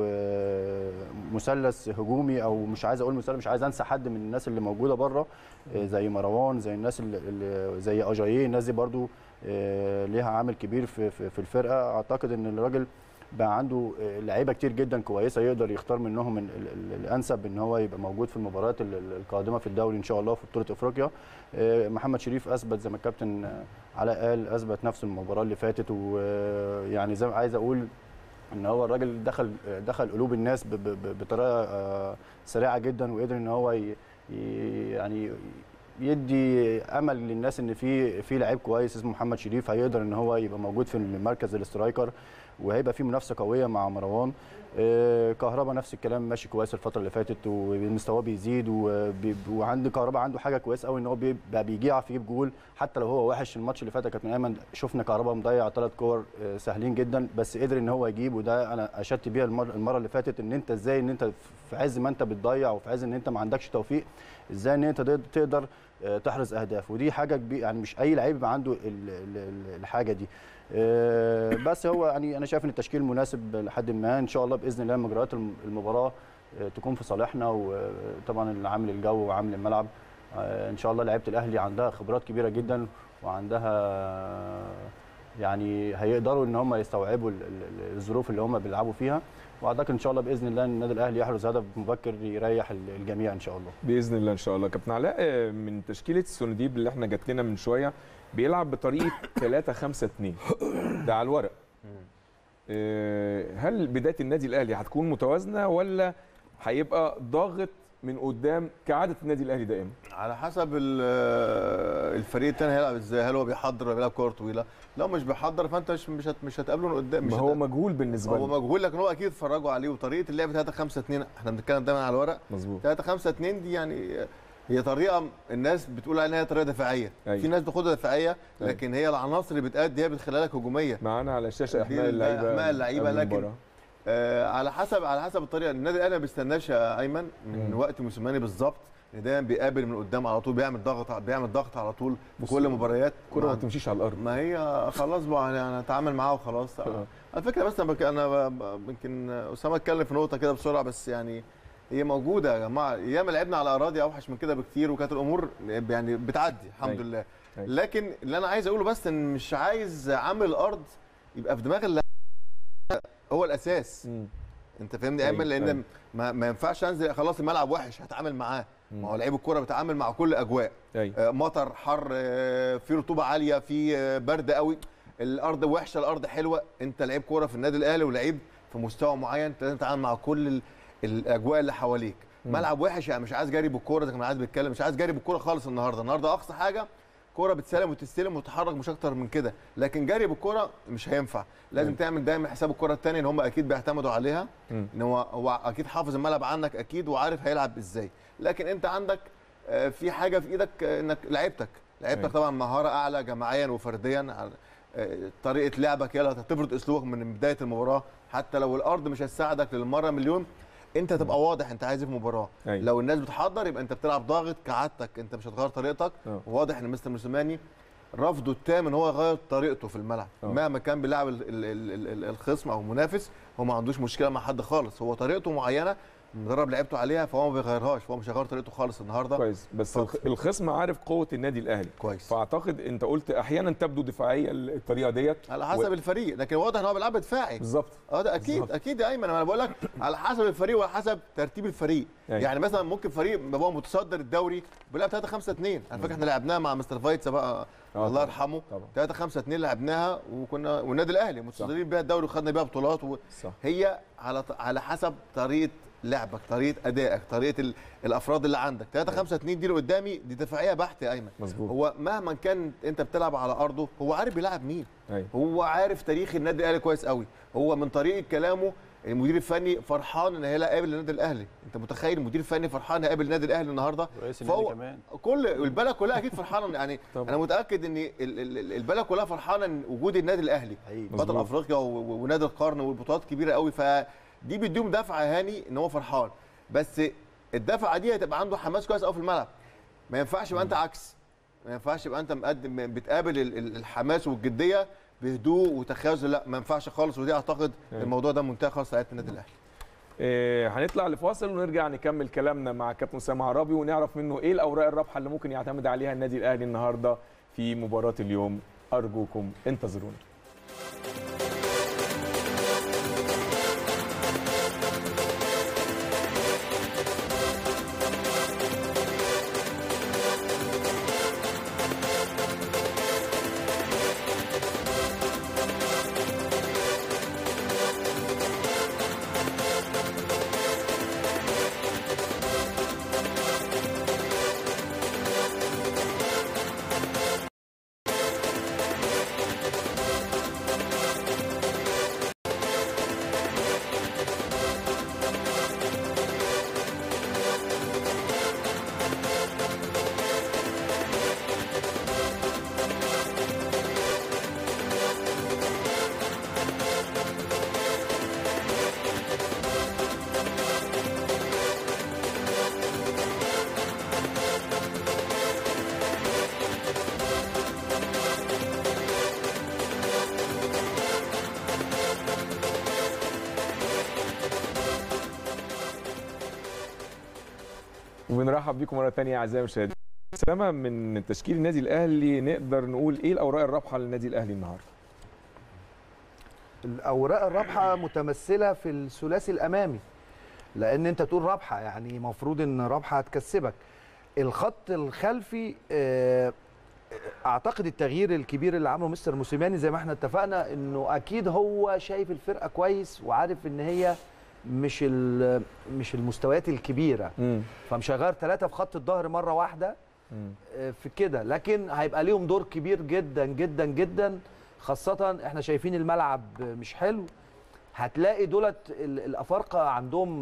مثلث هجومي، او مش عايز اقول مثلث، مش عايز انسى حد من الناس اللي موجوده بره زي مروان، زي الناس اللي زي اجاييه، الناس دي برضو ليها عامل كبير في الفرقه. اعتقد ان الراجل بقى عنده لعيبه كتير جدا كويسه يقدر يختار منهم الانسب ان هو يبقى موجود في المباريات القادمه في الدوري ان شاء الله في بطوله افريقيا. محمد شريف اثبت زي ما الكابتن علاء قال، اثبت نفسه المباراه اللي فاتت، ويعني زي ما عايز اقول ان هو الراجل دخل قلوب الناس بطريقه سريعه جدا، وقدر ان هو يعني يدي امل للناس ان في لعيب كويس اسمه محمد شريف هيقدر ان هو يبقى موجود في مركز الاسترايكر، وهيبقى في منافسه قويه مع مروان. كهربا نفس الكلام ماشي كويس الفتره اللي فاتت ومستواه بيزيد، وعند كهربا عنده حاجه كويسه قوي ان هو بقى بيجي يعرف يجيب جول حتى لو هو وحش. الماتش اللي فات يا كابتن ايمن شفنا كهربا مضيع 3 كور سهلين جدا، بس قدر ان هو يجيب، وده انا اشدت بيها المره اللي فاتت، ان انت ازاي ان انت في عز ما انت بتضيع وفي عز ان انت ما عندكش توفيق، ازاي ان انت تقدر تحرز اهداف، ودي حاجه كبيره يعني مش اي لعيب يبقى عنده الحاجه دي. بس هو يعني انا شايف ان التشكيل مناسب لحد ما، ان شاء الله باذن الله مجريات المباراه تكون في صالحنا، وطبعا عامل الجو وعامل الملعب ان شاء الله لعيبه الاهلي عندها خبرات كبيره جدا، وعندها يعني هيقدروا ان هم يستوعبوا الظروف اللي هم بيلعبوا فيها، واعتقد ان شاء الله باذن الله النادي الاهلي يحرز هدف مبكر يريح الجميع ان شاء الله باذن الله. ان شاء الله. كابتن علاء، من تشكيله السونديب اللي احنا جات لنا من شويه بيلعب بطريقه 3-5-2 ده على الورق. هل بدايه النادي الاهلي هتكون متوازنه ولا هيبقى ضاغط من قدام كعاده النادي الاهلي دائما؟ على حسب الفريق الثاني هيلعب ازاي، هل هو بيحضر ولا بيلعب كوره طويله؟ لو مش بيحضر فانت مش هتقابله من قدام. ما هو مجهول بالنسبه له. هو مجهول، لكن هو اكيد اتفرجوا عليه، وطريقه اللعب 3-5-2 احنا بنتكلم دايما على الورق. مظبوط. 3-5-2 دي يعني هي طريقه الناس بتقول عليها طريقه دفاعيه. أيوة. في ناس بتاخدها دفاعيه، لكن هي العناصر اللي بتأدي هي بتخليها لك هجوميه. معانا على الشاشه احماء اللعيبه لكن على حسب الطريقه. النادي الاهلي ما بيستناش يا ايمن من وقت موسيماني بالظبط، دايما بيقابل من قدام على طول، بيعمل ضغط على طول في كل المباريات. الكوره ما تمشيش على الارض، ما هي خلاص بقى يعني هنتعامل معاها وخلاص. على فكره بس انا يمكن اسامه اتكلم في نقطه كده بسرعه، بس يعني هي موجوده يا جماعه. ياما لعبنا على اراضي اوحش من كده بكتير، وكانت الامور يعني بتعدي الحمد لله. لكن اللي انا عايز اقوله بس ان مش عايز عامل الارض يبقى في دماغ اللعيبه هو الاساس. انت فاهمني يا ايمن؟ لان ما ينفعش انزل خلاص الملعب وحش هتعامل معاه. ما هو لعيب الكوره بيتعامل مع كل اجواء. مطر، حر، في رطوبه عاليه، في برد قوي، الارض وحشه، الارض حلوه. انت لعيب كوره في النادي الاهلي ولعيب في مستوى معين، انت لازم تتعامل مع كل الاجواء اللي حواليك. ملعب وحش يعني مش عايز جري بالكوره زي ما عايز بيتكلم، مش عايز جري بالكوره خالص. النهارده اقصى حاجه كوره بتسلم وتستلم وتتحرك، مش اكتر من كده. لكن جري بالكوره مش هينفع. لازم تعمل دايما حساب الكوره الثانيه ان هم اكيد بيعتمدوا عليها، ان هو اكيد حافظ الملعب عنك اكيد وعارف هيلعب ازاي. لكن انت عندك في حاجه في ايدك، انك لعيبتك طبعا مهاره اعلى جماعيا وفرديا. طريقه لعبك هي اللي هتفرض اسلوبك من بدايه المباراه. حتى لو الارض مش هتساعدك للمره مليون، انت تبقى واضح انت عايز ايه في المباراه. لو الناس بتحضر يبقى انت بتلعب ضاغط كعادتك، انت مش هتغير طريقتك. وواضح ان مستر موسيماني رفضه التام ان هو يغير طريقته في الملعب. مهما كان بيلعب الخصم او المنافس، هو ما عندوش مشكله مع حد خالص. هو طريقته معينه مدرب لعيبته عليها، فهو ما بيغيرهاش، فهو مش هيغير طريقته خالص النهارده. كويس. بس الخصم عارف قوه النادي الاهلي كويس، فاعتقد انت قلت احيانا تبدو دفاعيه الطريقه ديت على حسب الفريق، لكن واضح ان هو بيلعب دفاعي. بالظبط. ده اكيد بالزبط. اكيد يا ايمن، انا بقول لك على حسب الفريق وعلى حسب ترتيب الفريق. يعني مثلا ممكن فريق هو متصدر الدوري بيلعب 3-5-2. على فكره احنا لعبناها مع مستر فايتس بقى الله يرحمه، 3-5-2 لعبناها، وكنا والنادي الاهلي متصدرين بيها الدوري وخدنا بيها بطولات. هي على حسب طريقه لعبك، طريقه ادائك، طريقه الافراد اللي عندك. 3-5-2 دي اللي قدامي دي دفاعيه بحت يا ايمن. مظبوط. هو مهما كان انت بتلعب على ارضه، هو عارف بيلعب مين. هو عارف تاريخ النادي الاهلي كويس قوي. هو من طريقه كلامه المدير الفني فرحان ان هي قابل النادي الاهلي. انت متخيل المدير الفني فرحان هيقابل النادي الاهلي النهارده؟ فهو كمان كل البلد كلها اكيد فرحانه. يعني انا متاكد ان البلد كلها فرحانه ان وجود النادي الاهلي بطل افريقيا ونادي القرن والبطولات كبيره قوي، فدي بيديهم دفعه هاني ان هو فرحان. بس الدفعه دي هتبقى عنده حماس كويس قوي في الملعب. ما ينفعش يبقى انت عكس، ما ينفعش يبقى انت مقدم بتقابل الحماس والجديه بهدوء وتخاذل، لا ما ينفعش خالص. ودي اعتقد الموضوع ده منتهى خالص لعيبه النادي الاهلي. هنطلع لفاصل ونرجع نكمل كلامنا مع كابتن اسامه عرابي ونعرف منه ايه الاوراق الرابحه اللي ممكن يعتمد عليها النادي الاهلي النهارده في مباراه اليوم. ارجوكم انتظرونا. وبنرحب بيكم مره ثانيه اعزائي المشاهدين. سلامه، من تشكيل النادي الاهلي نقدر نقول ايه الاوراق الرابحه للنادي الاهلي النهارده؟ الاوراق الرابحه متمثله في الثلاثي الامامي، لان انت تقول رابحه يعني المفروض ان رابحه هتكسبك. الخط الخلفي اعتقد التغيير الكبير اللي عمله مستر موسيماني زي ما احنا اتفقنا انه اكيد هو شايف الفرقه كويس وعارف ان هي مش المستويات الكبيره، فمش هيغير 3 في خط الظهر مره واحده في كده، لكن هيبقى ليهم دور كبير جدا جدا جدا، خاصه احنا شايفين الملعب مش حلو. هتلاقي دولت الافارقه عندهم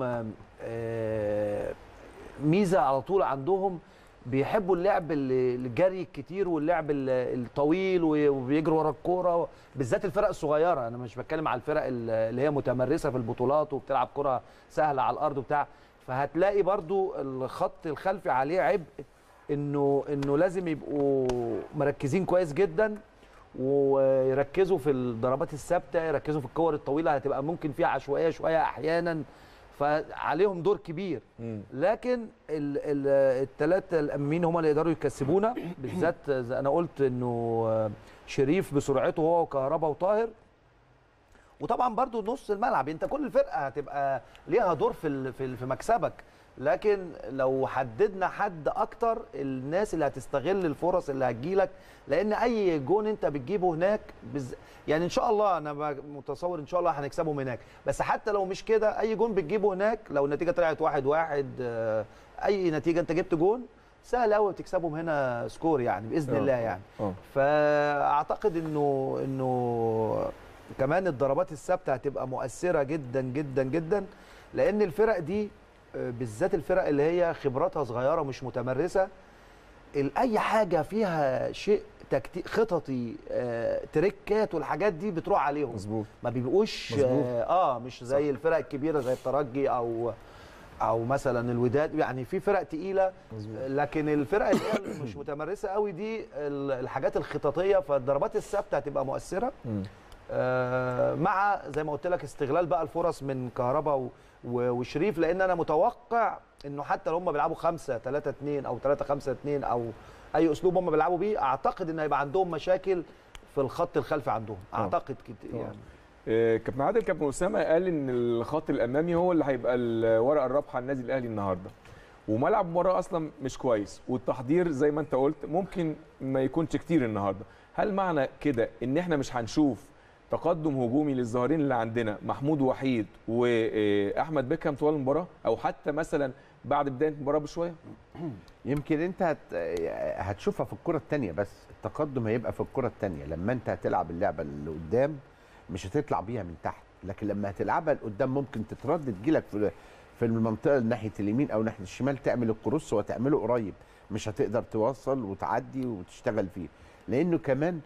ميزه على طول، عندهم بيحبوا اللعب الجري الكتير واللعب الطويل وبيجروا ورا الكوره، بالذات الفرق الصغيره. انا مش بتكلم على الفرق اللي هي متمرسه في البطولات وبتلعب كره سهله على الارض وبتاع. فهتلاقي برضو الخط الخلفي عليه عبء انه لازم يبقوا مركزين كويس جدا، ويركزوا في الضربات الثابته، يركزوا في الكور الطويله هتبقى ممكن فيها عشوائيه شويه احيانا، فعليهم دور كبير. لكن الثلاثه الاماميين هم اللي يقدروا يكسبونا، بالذات زي انا قلت انه شريف بسرعته هو وكهربا وطاهر، وطبعا برضو نص الملعب. انت كل فرقه هتبقى ليها دور في مكسبك، لكن لو حددنا حد اكتر الناس اللي هتستغل الفرص اللي هتجيلك، لان اي جون انت بتجيبه هناك يعني ان شاء الله انا متصور ان شاء الله هنكسبهم هناك، بس حتى لو مش كده اي جون بتجيبه هناك لو النتيجه طلعت 1-1 اي نتيجه انت جبت جون سهل قوي تكسبهم هنا سكور يعني باذن الله يعني. فاعتقد انه كمان الضربات الثابته هتبقى مؤثره جدا جدا جدا، لان الفرق دي بالذات الفرق اللي هي خبراتها صغيره مش متمرسه، اي حاجه فيها شيء خططي تريكات والحاجات دي بتروح عليهم. مظبوط. ما بيبقوش مش زي الفرق الكبيره زي الترجي او مثلا الوداد، يعني في فرق تقيله. لكن الفرق اللي مش متمرسه قوي دي الحاجات الخططيه، فالضربات الثابته هتبقى مؤثره مع زي ما قلت لك استغلال بقى الفرص من كهربا وشريف، لان انا متوقع انه حتى لو هم بيلعبوا 5-3-2 او 3-5-2 او اي اسلوب هم بيلعبوا بيه، اعتقد ان هيبقى عندهم مشاكل في الخط الخلفي عندهم. اعتقد كده يعني. كابتن عادل، كابتن اسامه قال ان الخط الامامي هو اللي هيبقى الورقه الرابحه النادي الاهلي النهارده، وملعب المباراه اصلا مش كويس، والتحضير زي ما انت قلت ممكن ما يكونش كتير النهارده. هل معنى كده ان احنا مش هنشوف تقدم هجومي للظاهرين اللي عندنا محمود وحيد واحمد بيكهام طوال المباراه، او حتى مثلا بعد بدايه المباراه بشويه؟ يمكن انت هتشوفها في الكره الثانيه، بس التقدم هيبقى في الكره الثانيه لما انت هتلعب اللعبه اللي قدام، مش هتطلع بيها من تحت، لكن لما هتلعبها لقدام ممكن تتردد تجيلك في المنطقه ناحيه اليمين او ناحيه الشمال، تعمل الكروس وتعمله قريب، مش هتقدر توصل وتعدي وتشتغل فيه. لانه كمان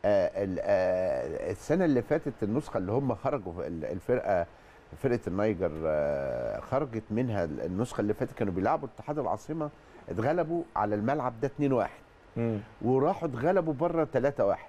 السنه اللي فاتت النسخه اللي هم خرجوا فرقه النيجر خرجت منها النسخه اللي فاتت، كانوا بيلعبوا اتحاد العاصمه، اتغلبوا على الملعب ده 2-1 وراحوا اتغلبوا بره 3-1.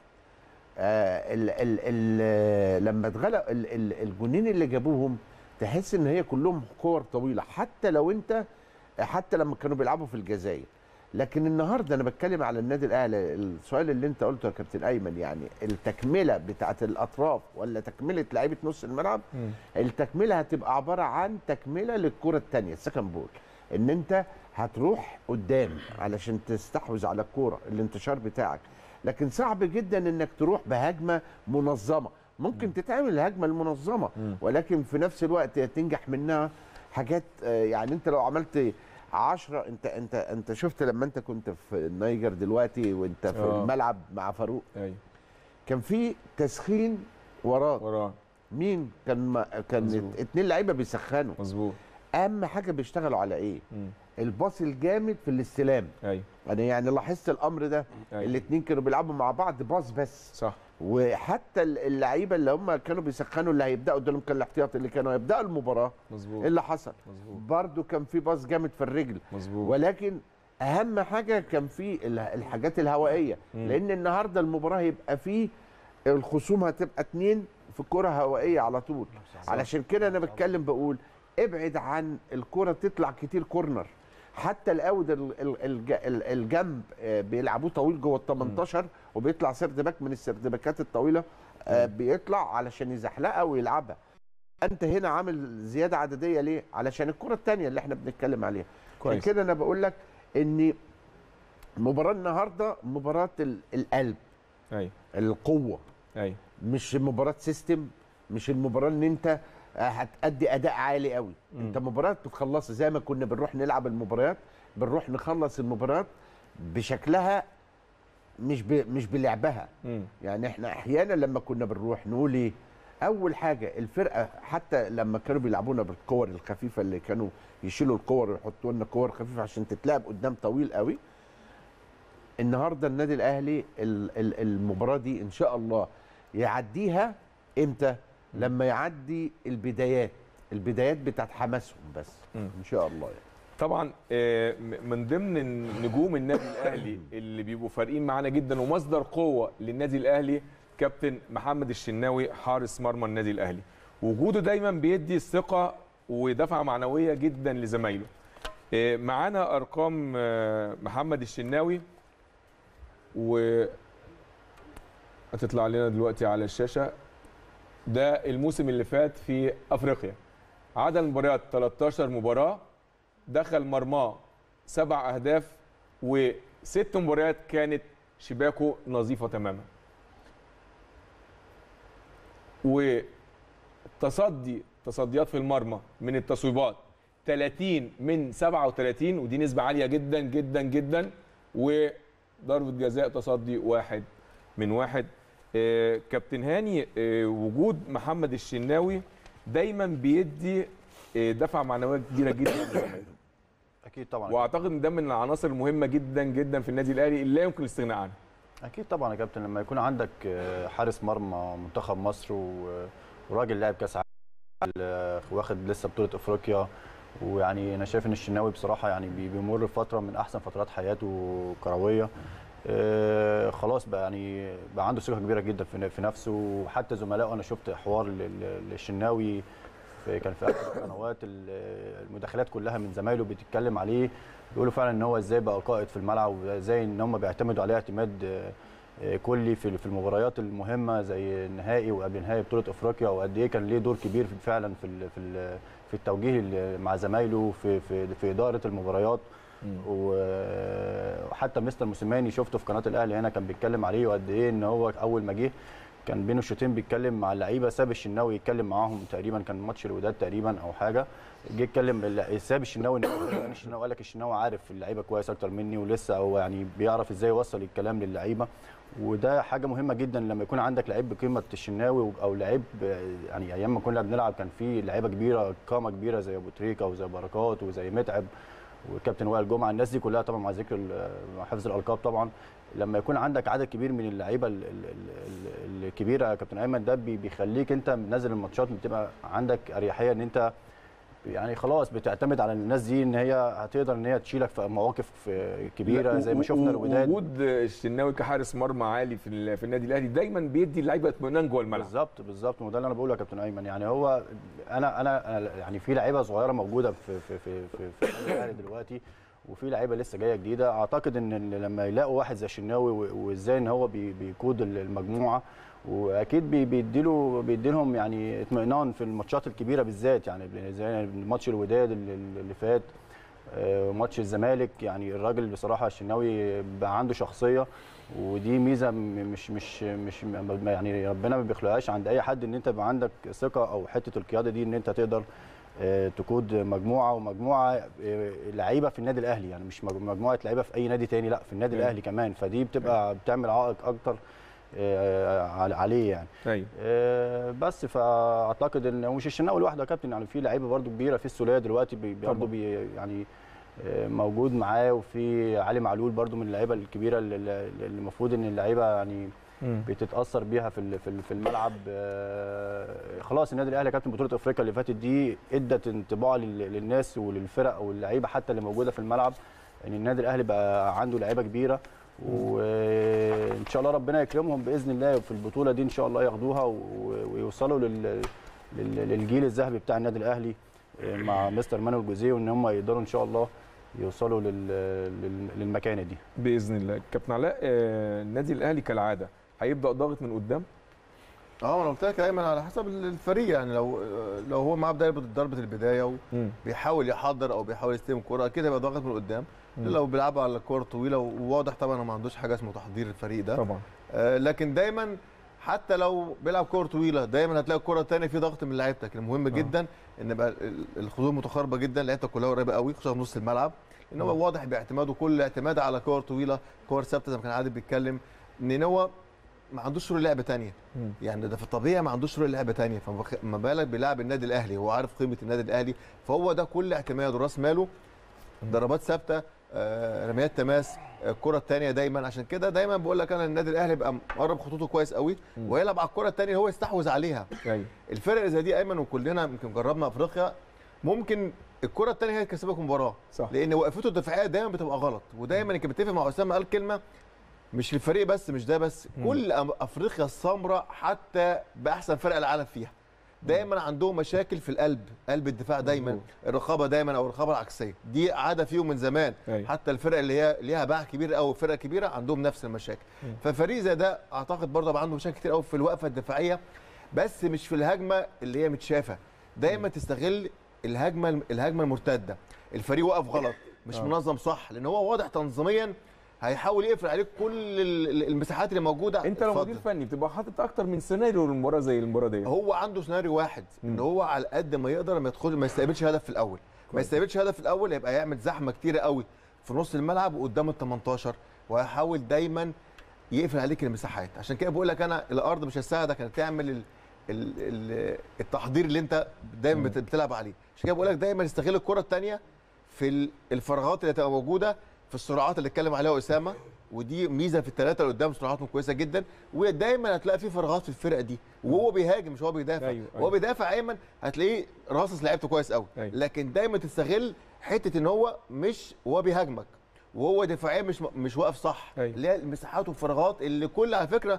لما اتغلب الجونين اللي جابوهم تحس ان هي كلهم كور طويله، حتى لما كانوا بيلعبوا في الجزائر. لكن النهارده انا بتكلم على النادي الاهلي، السؤال اللي انت قلته يا كابتن ايمن، يعني التكمله بتاعه الاطراف ولا تكمله لعيبه نص الملعب؟ التكمله هتبقى عباره عن تكمله للكره الثانيه، السكند بول، ان انت هتروح قدام علشان تستحوذ على الكوره، الانتشار بتاعك. لكن صعب جدا انك تروح بهجمه منظمه، ممكن تتعمل الهجمه المنظمه ولكن في نفس الوقت تنجح منها حاجات. يعني انت لو عملت 10 انت شفت لما انت كنت في النيجر دلوقتي وانت في الملعب مع فاروق، كان في تسخين وراك. مين كان 2 لعيبه بيسخنوا. مظبوط. اهم حاجه بيشتغلوا على ايه؟ الباص الجامد في الاستلام. انا يعني لاحظت الامر ده. الاثنين كانوا بيلعبوا مع بعض باص بس. صح. وحتى اللعيبه اللي هم كانوا بيسخنوا اللي هيبداوا دول كان الاحتياط اللي كانوا هيبداوا المباراه. مظبوط. ايه اللي حصل؟ مظبوط. برده كان في باص جامد في الرجل. مظبوط. ولكن اهم حاجه كان في الحاجات الهوائيه، لان النهارده المباراه هيبقى فيه الخصوم هتبقى 2 في الكره هوائيه على طول. علشان كده انا بتكلم بقول ابعد عن الكره تطلع كتير كورنر، حتى الاود الجنب بيلعبوه طويل جوه ال 18 وبيطلع سيرد باك من السيرد الطويله بيطلع علشان يزحلقها ويلعبها. انت هنا عامل زياده عدديه ليه؟ علشان الكره الثانيه اللي احنا بنتكلم عليها. عشان كده انا بقول لك ان مباراه النهارده مباراه القلب، ايوه القوه، ايوه، مش مباراه سيستم، مش المباراه ان انت هتأدي اداء عالي قوي. انت مباراه بتخلصها زي ما كنا بنروح نلعب المباريات، بنروح نخلص المباريات بشكلها مش بلعبها. يعني احنا احيانا لما كنا بنروح نقول ايه، اول حاجه الفرقه حتى لما كانوا بيلعبونا بالكور الخفيفه اللي كانوا يشيلوا الكور ويحطوا لنا كور خفيفه عشان تتلعب قدام طويل قوي. النهارده النادي الاهلي المباراه دي ان شاء الله يعديها امتى؟ لما يعدي البدايات بتاعت حماسهم بس ان شاء الله يعني. طبعا من ضمن نجوم النادي الاهلي اللي بيبقوا فارقين معانا جدا ومصدر قوه للنادي الاهلي كابتن محمد الشناوي حارس مرمى النادي الاهلي. وجوده دايما بيدي الثقه ودفعه معنويه جدا لزمايله. معانا ارقام محمد الشناوي هتطلع لنا دلوقتي على الشاشه. ده الموسم اللي فات في افريقيا، عدد المباريات 13 مباراه، دخل مرماه 7 اهداف و6 مباريات كانت شباكه نظيفه تماما. تصديات في المرمى من التصويبات 30 من 37، ودي نسبه عاليه جدا جدا جدا. وضربه جزاء تصدي 1 من 1. كابتن هاني، وجود محمد الشناوي دايما بيدي دفعه معنويه كبيره جدا للجماهير. اكيد طبعا، واعتقد ان ده من العناصر المهمه جدا جدا في النادي الاهلي اللي لا يمكن الاستغناء عنها. اكيد طبعا يا كابتن، لما يكون عندك حارس مرمى منتخب مصر وراجل لاعب كاس عالم واخد لسه بطوله افريقيا، ويعني انا شايف ان الشناوي بصراحه يعني بيمر بفتره من احسن فترات حياته كرويه. خلاص بقى يعني بقى عنده ثقه كبيره جدا في نفسه. وحتى زملائه انا شفت حوار للشناوي كان في احد القنوات، المداخلات كلها من زمايله بتتكلم عليه، بيقولوا فعلا ان هو ازاي بقى قائد في الملعب، وازاي ان هم بيعتمدوا عليه اعتماد كلي في المباريات المهمه زي النهائي وقبل نهائي بطوله افريقيا، وقد ايه كان ليه دور كبير فعلا في التوجيه مع زمايله في اداره المباريات. وحتى مستر موسيماني شفته في قناه الاهلي هنا كان بيتكلم عليه، وقد ايه ان هو اول ما جه كان بينه الشوطين بيتكلم مع اللعيبه، ساب الشناوي يتكلم معاهم تقريبا، كان ماتش الوداد تقريبا او حاجه، جه يتكلم ساب الشناوي الشناوي قال لك الشناوي عارف اللعيبه كويس اكتر مني، ولسه هو يعني بيعرف ازاي يوصل الكلام للعيبه. وده حاجه مهمه جدا لما يكون عندك لعيب بقيمه الشناوي، او لعيب يعني ايام ما كنا بنلعب كان في لعيبه كبيره قامه كبيره زي ابو تريكه وزي بركات وزي متعب والكابتن وائل جمعه، الناس دي كلها طبعا مع ذكر حفظ الالقاب طبعا. لما يكون عندك عدد كبير من اللعيبه الكبيره يا كابتن ايمن، ده بيخليك انت نازل الماتشات بتبقى عندك اريحيه، ان انت يعني خلاص بتعتمد على الناس دي ان هي هتقدر ان هي تشيلك في مواقف كبيره زي ما شفنا الوداد. وجود الشناوي كحارس مرمى عالي في النادي الاهلي دايما بيدي اللعيبه اطمئنان جوه الملعب. بالظبط وده اللي انا بقوله يا كابتن ايمن. يعني هو انا يعني في لعيبه صغيره موجوده في الاهلي دلوقتي، وفي لعيبه لسه جايه جديده. اعتقد ان لما يلاقوا واحد زي الشناوي وازاي ان هو بيقود المجموعه، واكيد بيديلهم يعني اطمئنان في الماتشات الكبيره بالذات، يعني زي ماتش الوداد اللي فات، ماتش الزمالك. يعني الراجل بصراحه الشناوي بقى عنده شخصيه، ودي ميزه مش يعني ربنا ما بيخلقهاش عند اي حد، ان انت يبقى عندك ثقه او حته القياده دي، ان انت تقدر تقود مجموعه لعيبه في النادي الاهلي، يعني مش مجموعه لعيبه في اي نادي تاني، لا في النادي الاهلي كمان. فدي بتعمل عائق اكتر عليه يعني. ايوه بس فاعتقد ان مش الشناوي لوحده يا كابتن، يعني في لعيبه برده كبيره في السوليه دلوقتي برده يعني موجود معاه، وفي علي معلول برده من اللعيبه الكبيره اللي المفروض ان اللعيبه يعني بتتاثر بيها في الملعب. خلاص النادي الاهلي يا كابتن بطوله افريقيا اللي فاتت دي ادت انطباع للناس وللفرق واللعيبه حتى اللي موجوده في الملعب ان النادي الاهلي بقى عنده لعيبه كبيره، وان شاء الله ربنا يكرمهم باذن الله في البطوله دي ان شاء الله ياخدوها ويوصلوا للجيل الذهبي بتاع النادي الاهلي مع مستر مانويل جوزيه، وان هم يقدروا ان شاء الله يوصلوا للمكانه دي باذن الله. كابتن علاء، النادي الاهلي كالعاده هيبدا ضاغط من قدام. انا قلت لك ايمن على حسب الفريق، يعني لو هو معاه ضربه البدايه وبيحاول يحضر او بيحاول يستلم الكوره اكيد هيبقى ضاغط من قدام. لو بيلعبوا على كوره طويله وواضح طبعا ما عندوش حاجه اسمه تحضير الفريق ده طبعا. لكن دايما حتى لو بيلعب كوره طويله دايما هتلاقي الكوره الثانيه في ضغط من لعيبتك. المهم جدا ان يبقى الخطوط متقاربه جدا، لعيبتك كلها قريبه قوي خصوصا في نص الملعب، ان هو واضح باعتماده كل اعتماد على كور طويله، كور ثابته زي ما كان عادل بيتكلم، ان هو ما عندوش طرق لعب ثانيه. يعني ده في الطبيعه ما عندوش طرق لعب ثانيه، فما بالك بيلعب النادي الاهلي وهو عارف قيمه النادي الاهلي، فهو ده كل اعتماده راس ماله ضربات ثابته، رميات تماس، الكره الثانيه دايما. عشان كده دايما بقول لك انا النادي الاهلي يبقى مقرب خطوطه كويس قوي ويلعب على الكره الثانيه هو يستحوذ عليها. الفرق زي دي ايمن وكلنا يمكن جربنا افريقيا، ممكن الكره الثانيه هي تكسبك المباراه، لان وقفته الدفاعيه دايما بتبقى غلط. ودايما يمكن بتفق مع اسامه قال كلمه مش للفريق بس، مش ده بس، كل افريقيا السمراء حتى باحسن فرق العالم فيها دايما عندهم مشاكل في قلب الدفاع، دايما الرقابه دايما او الرقابه العكسيه دي عاده فيهم من زمان. حتى الفرق اللي هي ليها باع كبير قوي، فرق كبيره عندهم نفس المشاكل. ففريق زي ده اعتقد برضه عنده مشاكل كتير قوي في الوقفه الدفاعيه، بس مش في الهجمه اللي هي متشافه. دايما تستغل الهجمه المرتده. الفريق وقف غلط مش منظم صح، لان هو واضح تنظيميا هيحاول يقفل عليك كل المساحات اللي موجوده. انت لو مدير فني بتبقى حاطط اكتر من سيناريو للمباراه زي المباراه دي. هو عنده سيناريو واحد، ان هو على قد ما يقدر ما يستقبلش هدف في الاول. ما يستقبلش هدف في الاول يبقى يعمل زحمه كتيره قوي في نص الملعب وقدام ال18، وهيحاول دايما يقفل عليك المساحات. عشان كده بقول لك انا الارض مش هتساعدك انك تعمل التحضير اللي انت دايما بتلعب عليه. عشان كده بقول لك دايما استغل الكره الثانيه في الفراغات اللي هتبقى موجوده، في السرعات اللي اتكلم عليها اسامه، ودي ميزه في الثلاثه اللي قدام سرعاتهم كويسه جدا. ودايما هتلاقي في فراغات في الفرقه دي وهو بيهاجم مش هو بيدافع. وهو بيدافع ايمن هتلاقيه راصص لعيبته كويس قوي. لكن دايما تستغل حته ان هو مش هو بيهاجمك وهو دفاعيا مش واقف صح، اللي هي المساحات والفراغات اللي كل على فكره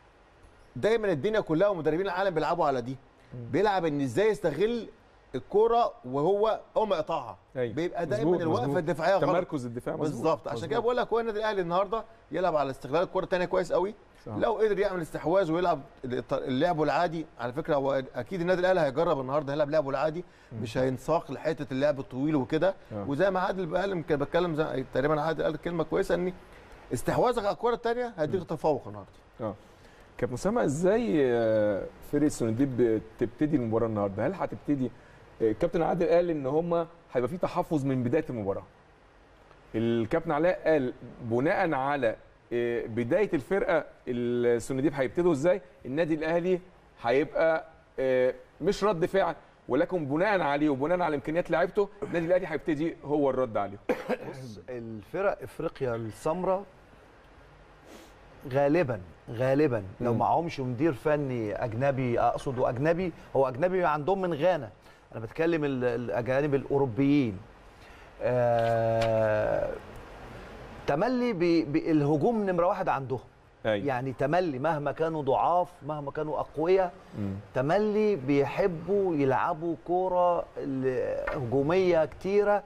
دايما الدنيا كلها ومدربين العالم بيلعبوا على دي. بيلعب ان ازاي يستغل الكوره وهو ما يقطعها. بيبقى دايما الوقفه الدفاعيه غلط، تمركز الدفاع بالظبط. عشان كده بقول لك هو النادي الاهلي النهارده يلعب على استغلال الكره الثانيه كويس قوي. لو قدر يعمل استحواذ ويلعب اللعب العادي، على فكره هو اكيد النادي الاهلي هيجرب النهارده يلعب لعبه العادي، مش هينساق لحته اللعب الطويل وكده. وزي ما عادل قال، يمكن بتكلم تقريبا عادل قال كلمه كويسه، ان استحواذك على الكره الثانيه هيديك تفوق النهارده. كابتن اسامه، ازاي فرقه سونديب تبتدي المباراه النهارده؟ هل هتبتدي الكابتن عادل قال ان هم هيبقى في تحفظ من بدايه المباراه. الكابتن علاء قال بناء على بدايه الفرقه السونديب هيبتدوا ازاي؟ النادي الاهلي هيبقى مش رد فعل، ولكن بناء عليه وبناء على امكانيات لعيبته النادي الاهلي هيبتدي هو الرد عليه. بص، الفرق افريقيا السمراء غالبا لو معهمش مدير فني اجنبي، اقصد اجنبي، هو اجنبي عندهم من غانا، انا بتكلم الاجانب الاوروبيين، تملي بالهجوم نمره واحد عندهم. يعني تملي مهما كانوا ضعاف مهما كانوا اقوياء، تملي بيحبوا يلعبوا كوره هجوميه كتيره،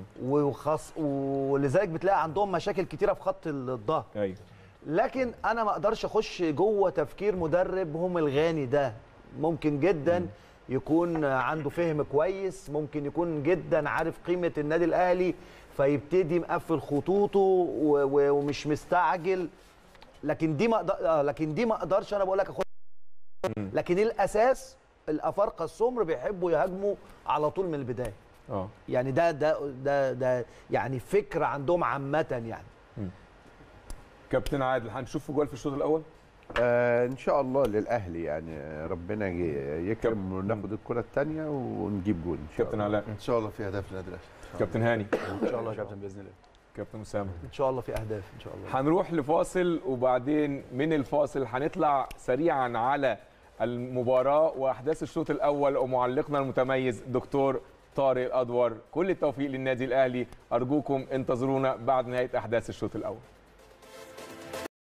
ولذلك بتلاقي عندهم مشاكل كتيره في خط الظهر. لكن انا ما اقدرش اخش جوه تفكير مدرب هم الغاني ده. ممكن جدا يكون عنده فهم كويس، ممكن يكون جدا عارف قيمه النادي الاهلي فيبتدي مقفل خطوطه ومش مستعجل. لكن دي ما اقدرش انا بقول لك اخد. لكن الاساس الافارقه السمر بيحبوا يهاجموا على طول من البدايه. يعني ده يعني فكره عندهم عامه يعني. كابتن عادل، هنشوف جوال في الشوط الاول ان شاء الله للاهلي، يعني ربنا يكرم وناخد الكره الثانيه ونجيب جول ان شاء الله. كابتن علاء، ان شاء الله في اهداف للنادي الاهلي. كابتن هاني، ان شاء الله يا كابتن باذن الله. كابتن اسامه، ان شاء الله في اهداف ان شاء الله. هنروح لفاصل وبعدين من الفاصل هنطلع سريعا على المباراه واحداث الشوط الاول ومعلقنا المتميز دكتور طارق الادور. كل التوفيق للنادي الاهلي، ارجوكم انتظرونا بعد نهايه احداث الشوط الاول.